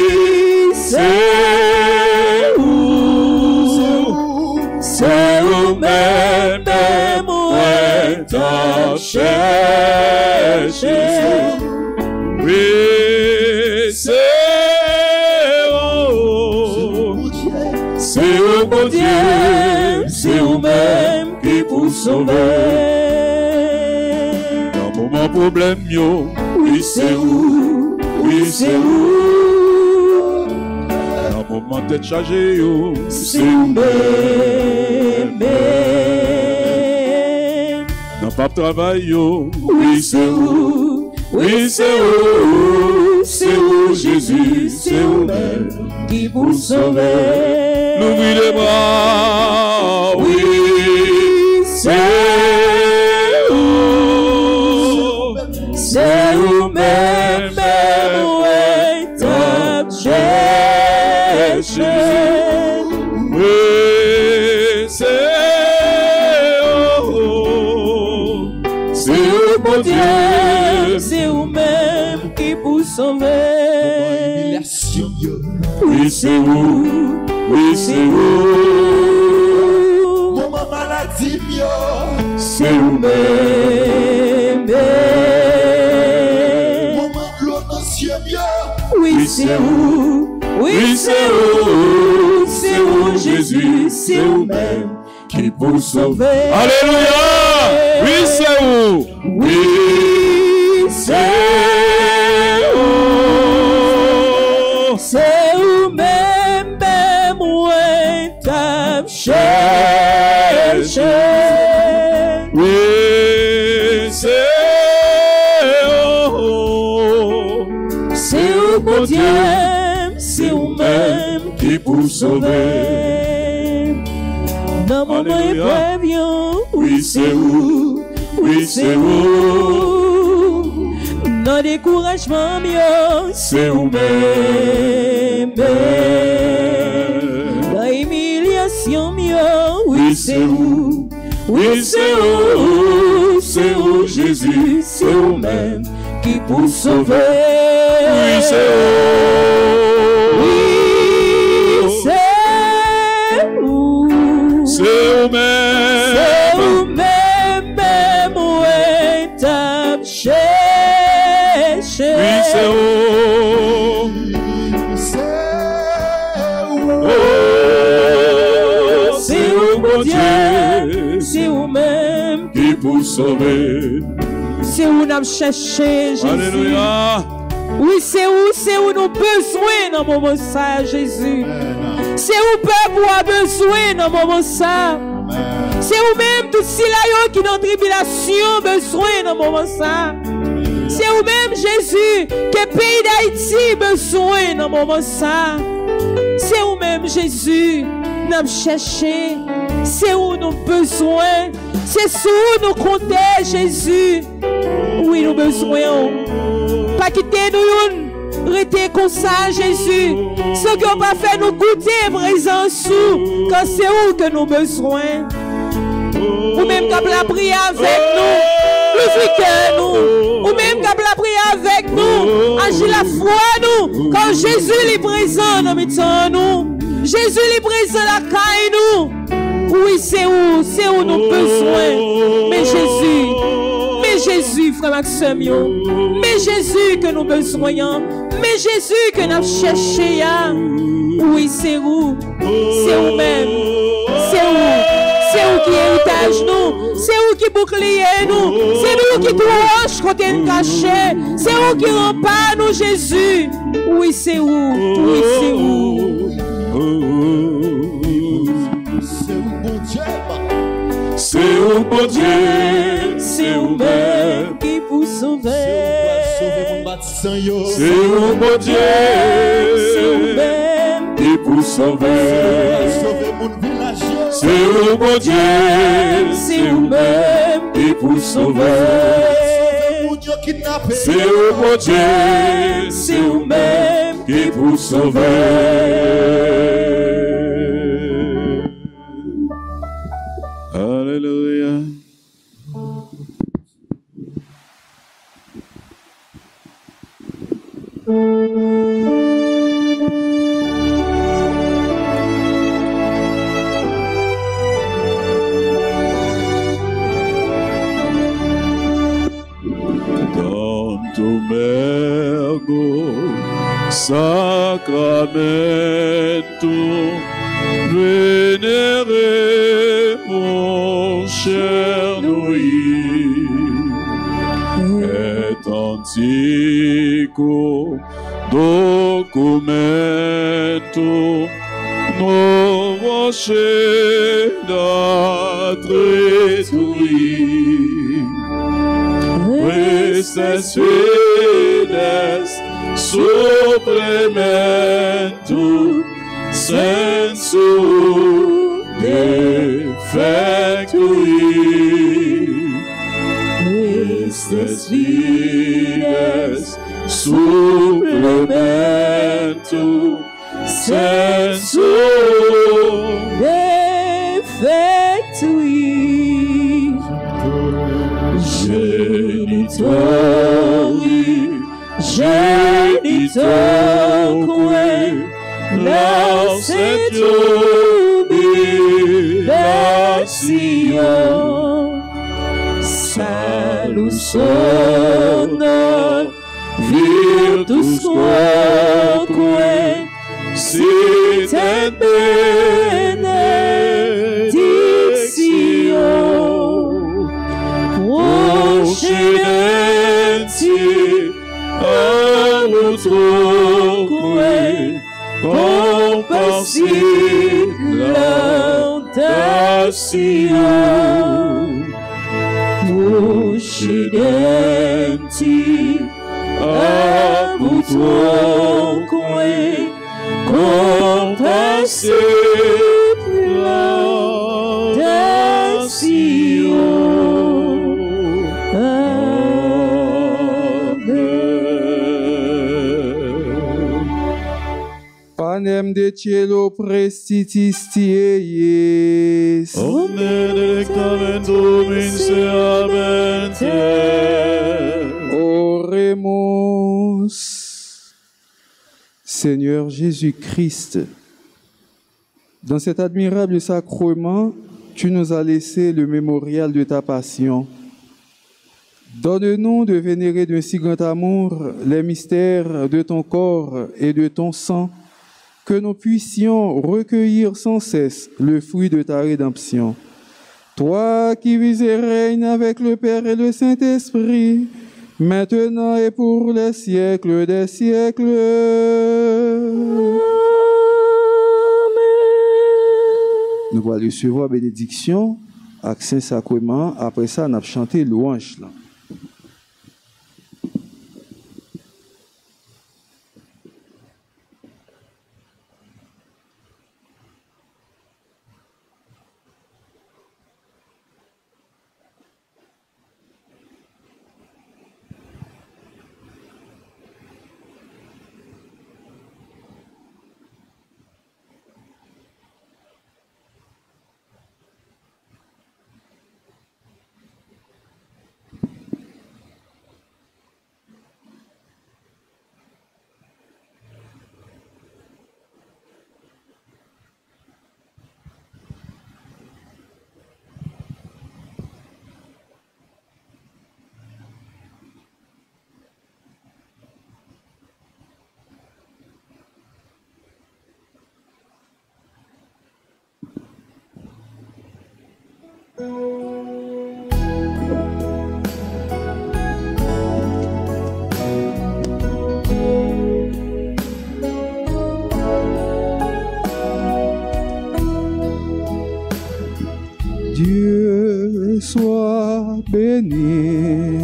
c'est vous. C'est vous-même. Ouais, t'as cherché. Oui, c'est vous. C'est vous, mon Dieu. C'est vous-même qui vous sauvez. Dans mon problème, yo. Oui, c'est vous. Oui, c'est vous. Dans mon moment tête chargée, yo. C'est vous-même. Dans pas de travail, yo. Oui, c'est vous. Oui, c'est vous. C'est vous, Jésus. C'est vous-même qui vous sauvez. L'ouvrir les bras. Oui, c'est vous. C'est vous-même. Ouais, t'as cherché. Oui, c'est vous. C'est vous, mon Dieu. C'est vous-même qui vous sauvez. humiliation, yo. Oui, c'est vous. Oui, c'est vous. Moment maladie, yo. C'est vous-même. Moment l'eau dans ciel, yo. Oui, c'est vous. Oui, c'est vous. C'est vous, Jésus. C'est vous-même qui vous sauve. sauvez. Alléluia. Oui, c'est vous. Oui, c'est vous. C'est vous-même, même ouais, t'as cherché. Oui, c'est vous. C'est vous, mon Dieu, c'est vous-même qui vous sauvez. Dans mon Alléluia. épreuve, Oui, c'est vous. Oui, c'est vous. Dans découragement, mieux, C'est vous-même. dans humiliation, mieux, oui, Oui, c'est c'est vous. Oui, c'est vous. C'est vous, Jésus. C'est vous-même qui vous sauve. Oui, c'est vous. Oui, c'est vous. C'est vous-même. C'est vous-même, même ouais, t'as cherché. Oui, c'est vous. Oh, c'est vous, mon Dieu, C'est vous-même. qui vous sauvez. C'est où nous avons cherché, Jésus. Alléluia. Oui, c'est où, c'est où nous besoin dans le moment ça, Jésus. C'est où peuple a besoin dans le moment ça. C'est où même tout si là qui dans tribulation besoin dans le moment ça. C'est où même Jésus que le pays d'Haïti besoin dans le moment ça. C'est où même nous-mêmes, Jésus, nous cherchons. C'est où nous besoin. C'est sur où nous comptons, Jésus. Oui, nous besoin. Pas quitter nous, rester comme ça, Jésus. Ce qu'on va faire nous goûter présence, quand c'est où que nous besoin. Ou même quand la prière avec nous, le nous. Ou même quand la prière avec nous, agir la foi nous. Quand Jésus est présent dans nous. Jésus est présent la caille nous. Oui, c'est où, c'est où nous besoin. Mais Jésus, mais Jésus, frère Maxime, mais Jésus que nous besoin. Mais Jésus que nous cherchons. Oui, c'est où, c'est où même, c'est où. C'est où qui héritage nous, c'est où qui bouclier nous, c'est nous qui touche quand on caché, c'est où qui rempart nous Jésus. Oui, c'est où, oui, c'est où. C'est où mon Dieu, c'est où mon Dieu, c'est où même qui vous sauver. C'est où mon Dieu, c'est où même qui vous sauver. C'est où mon Dieu, c'est où même qui vous sauver. C'est où mon Dieu, c'est où même qui vous sauver. Alléluia. Sacramento, vénéré mon cher Noï, et antico documento, no rocher d'atretui, restes fides supplementum sensu defectui, restes fides supplementum sensu defectui, genitori, genitorque, lauset jubilatio, salus honor, virtus quoque, sit et benedictio, procedenti autroque, compassit laudatio, procedenti autroque, compassit laudatio. Panem de cielo prestitistieies. Omne delectamentum inseamente. Oremus. Seigneur Jésus-Christ, dans cet admirable sacrement, tu nous as laissé le mémorial de ta passion. Donne-nous de vénérer d'un si grand amour les mystères de ton corps et de ton sang, que nous puissions recueillir sans cesse le fruit de ta rédemption. Toi qui vis et règnes avec le Père et le Saint-Esprit, maintenant et pour les siècles des siècles. Amen. Nous allons recevoir la bénédiction avec Saint-Sacrement. Après ça, on a chanté louange là. Dieu soit béni.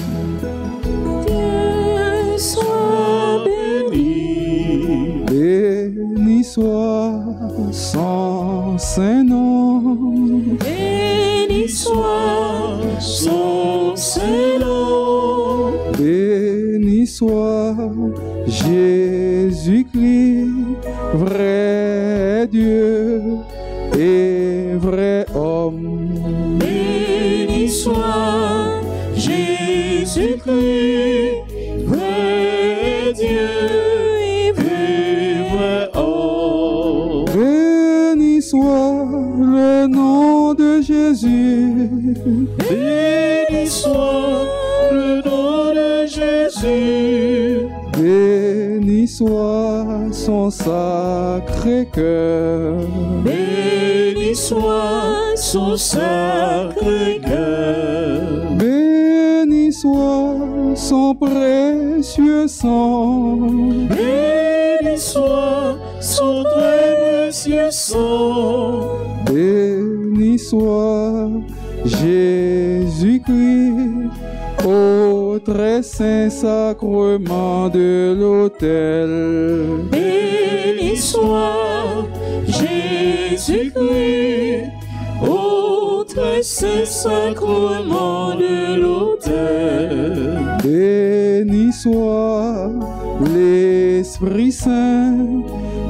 Dieu soit béni. Béni soit son saint nom. Béni soit son saint nom. Béni soit Jésus-Christ, vrai Dieu et vrai homme. Béni soit Jésus-Christ, vrai Dieu et vrai homme. Béni soit le nom de Jésus. Béni soit le nom de Jésus. Béni soit son sacré cœur. Béni soit son sacré cœur. Béni soit son précieux sang. Béni soit son très précieux sang. Béni soit Jésus-Christ, au très saint sacrement de l'autel. Béni soit Jésus-Christ, au très saint sacrement de l'autel. Béni soit l'Esprit Saint,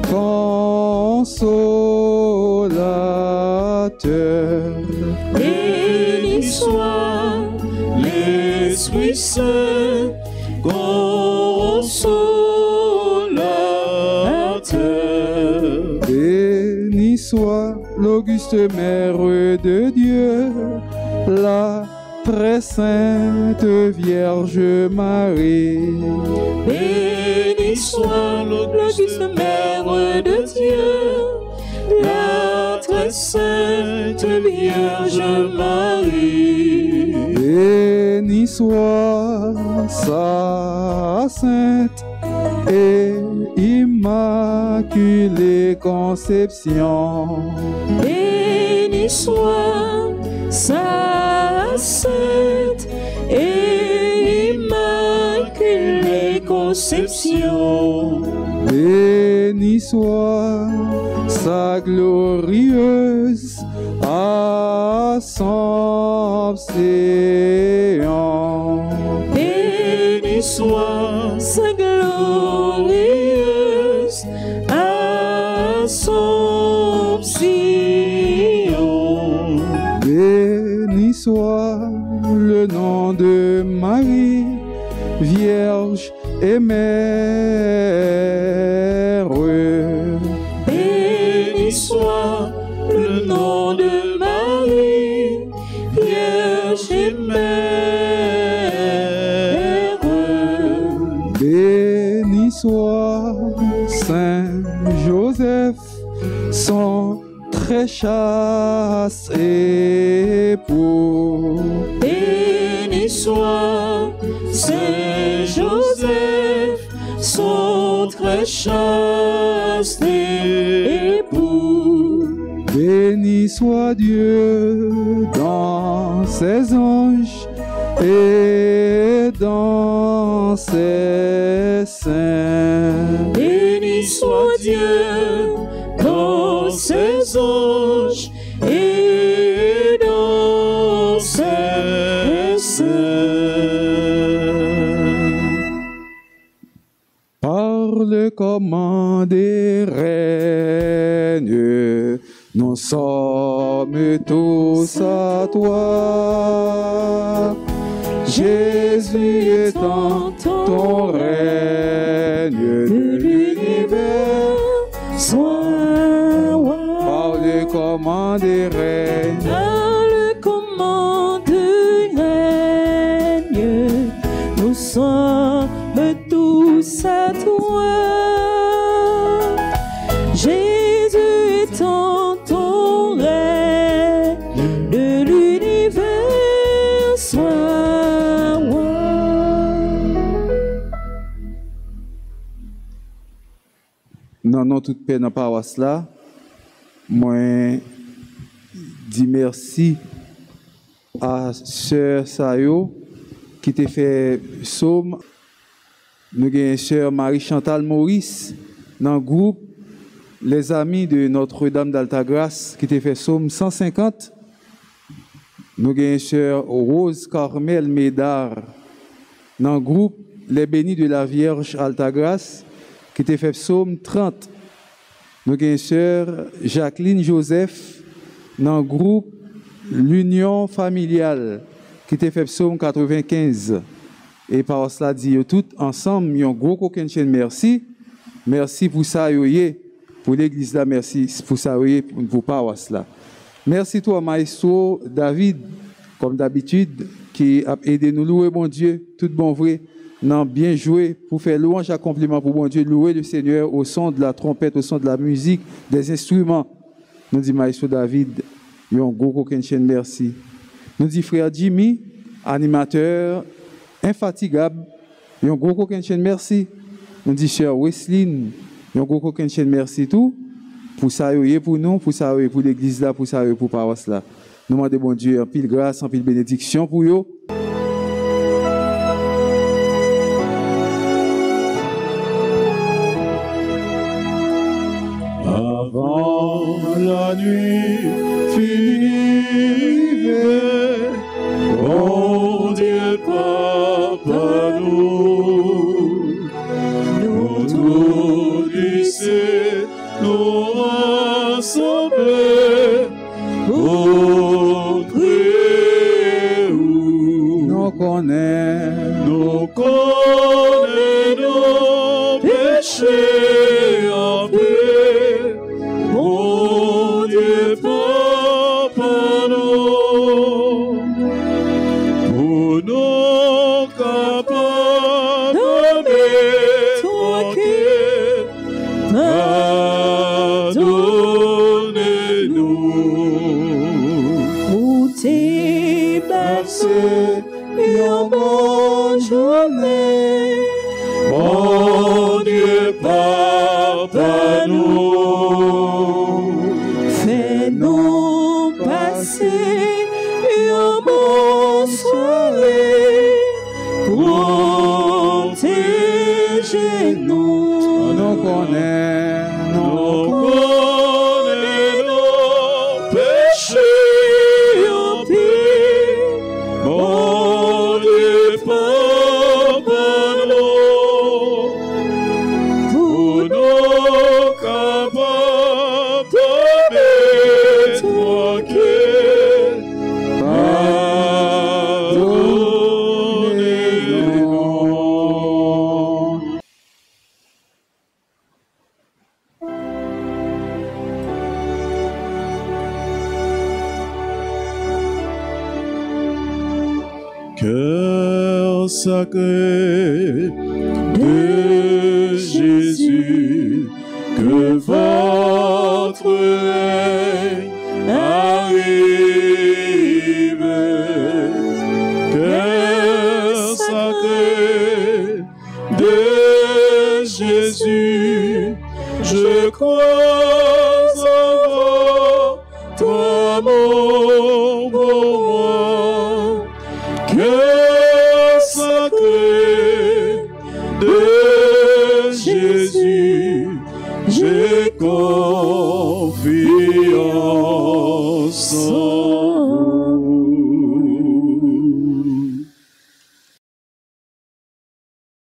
consolateur. Béni soit l'Esprit Saint, consolateur. Béni soit l'auguste Mère de Dieu, la très sainte Vierge Marie. Béni soit l'auguste Mère de Dieu, la très sainte Vierge Marie. Béni soit sa sainte et immaculée conception. Béni soit sa sainte et immaculée conception. Béni soit sa glorieuse Assomption. Béni soit sa glorieuse Assomption. Béni soit le nom de Marie, Vierge et Mère. Béni soit le nom de Marie, Vierge et Mère. Béni soit Saint Joseph, son très chaste époux. Béni soit Saint Joseph, son très chaste époux. Béni soit Dieu dans ses anges et dans ses saints. Béni soit Dieu dans ses anges et dans ses saints. Par le commandé règne, nous sommes tous à toi. Jésus est en ton règne de l'univers. Sois roi. Par le commandé règne, Par le commandé règne, nous sommes tous à toi. Jésus est en ton règne de l'univers. non toute paix dans paroisse là, moi dis merci à sœur Sayo qui t'a fait psaume. Nous avons sœur Marie-Chantal Maurice dans le groupe Les Amis de Notre-Dame d'Altagrace qui t'a fait psaume cent cinquante. Nous avons sœur Rose Carmel Médard dans le groupe Les Bénis de la Vierge Altagrace qui t'a fait psaume trente. Nous avons sœur Jacqueline Joseph dans le groupe L'Union Familiale qui t'a fait psaume quatre-vingt-quinze. Et par cela dit, tout ensemble, nous avons gros coquin merci. Merci pour ça, pour l'église là, merci pour ça, pour par cela. Merci toi, maestro David, comme d'habitude, qui a aidé nous louer mon Dieu, tout bon vrai, non, bien joué, pour faire louange et compliment pour mon Dieu, louer le Seigneur au son de la trompette, au son de la musique, des instruments. Nous dit maestro David, nous avons gros coquin merci. Nous dit frère Jimmy, animateur, infatigable, nous avons gros coquin merci. Nous dit cher Wesley, nous avons gros coquin merci tout. Pour ça, pour nous, pour ça, pour l'église là, pour ça, pour paroisse là. Nous demandons bon Dieu en pile grâce, en pile bénédiction pour eux. Avant la nuit finie, bon Dieu Papa nous, nous tous lycées, nous rassembler pour prier. Nous connaissons, nous connaissons nos péchés en paix. Mon Dieu, Papa, nous, pour nous capables de mettre tranquille. Une bonne journée, mon Dieu, Papa, nous, fais-nous passer une bonne soirée, protégez-nous. nous connaissons, nous connaissons nos péchés en paix. Mon Dieu, Papa, nous, pour nous capables de mettre tranquille, pardonnez-nous. Cœur sacré de Jésus, que votre règne arrive. Cœur sacré de Jésus, je crois en toi, mon bon moi. Cœur sacré de Jésus, j'ai confiance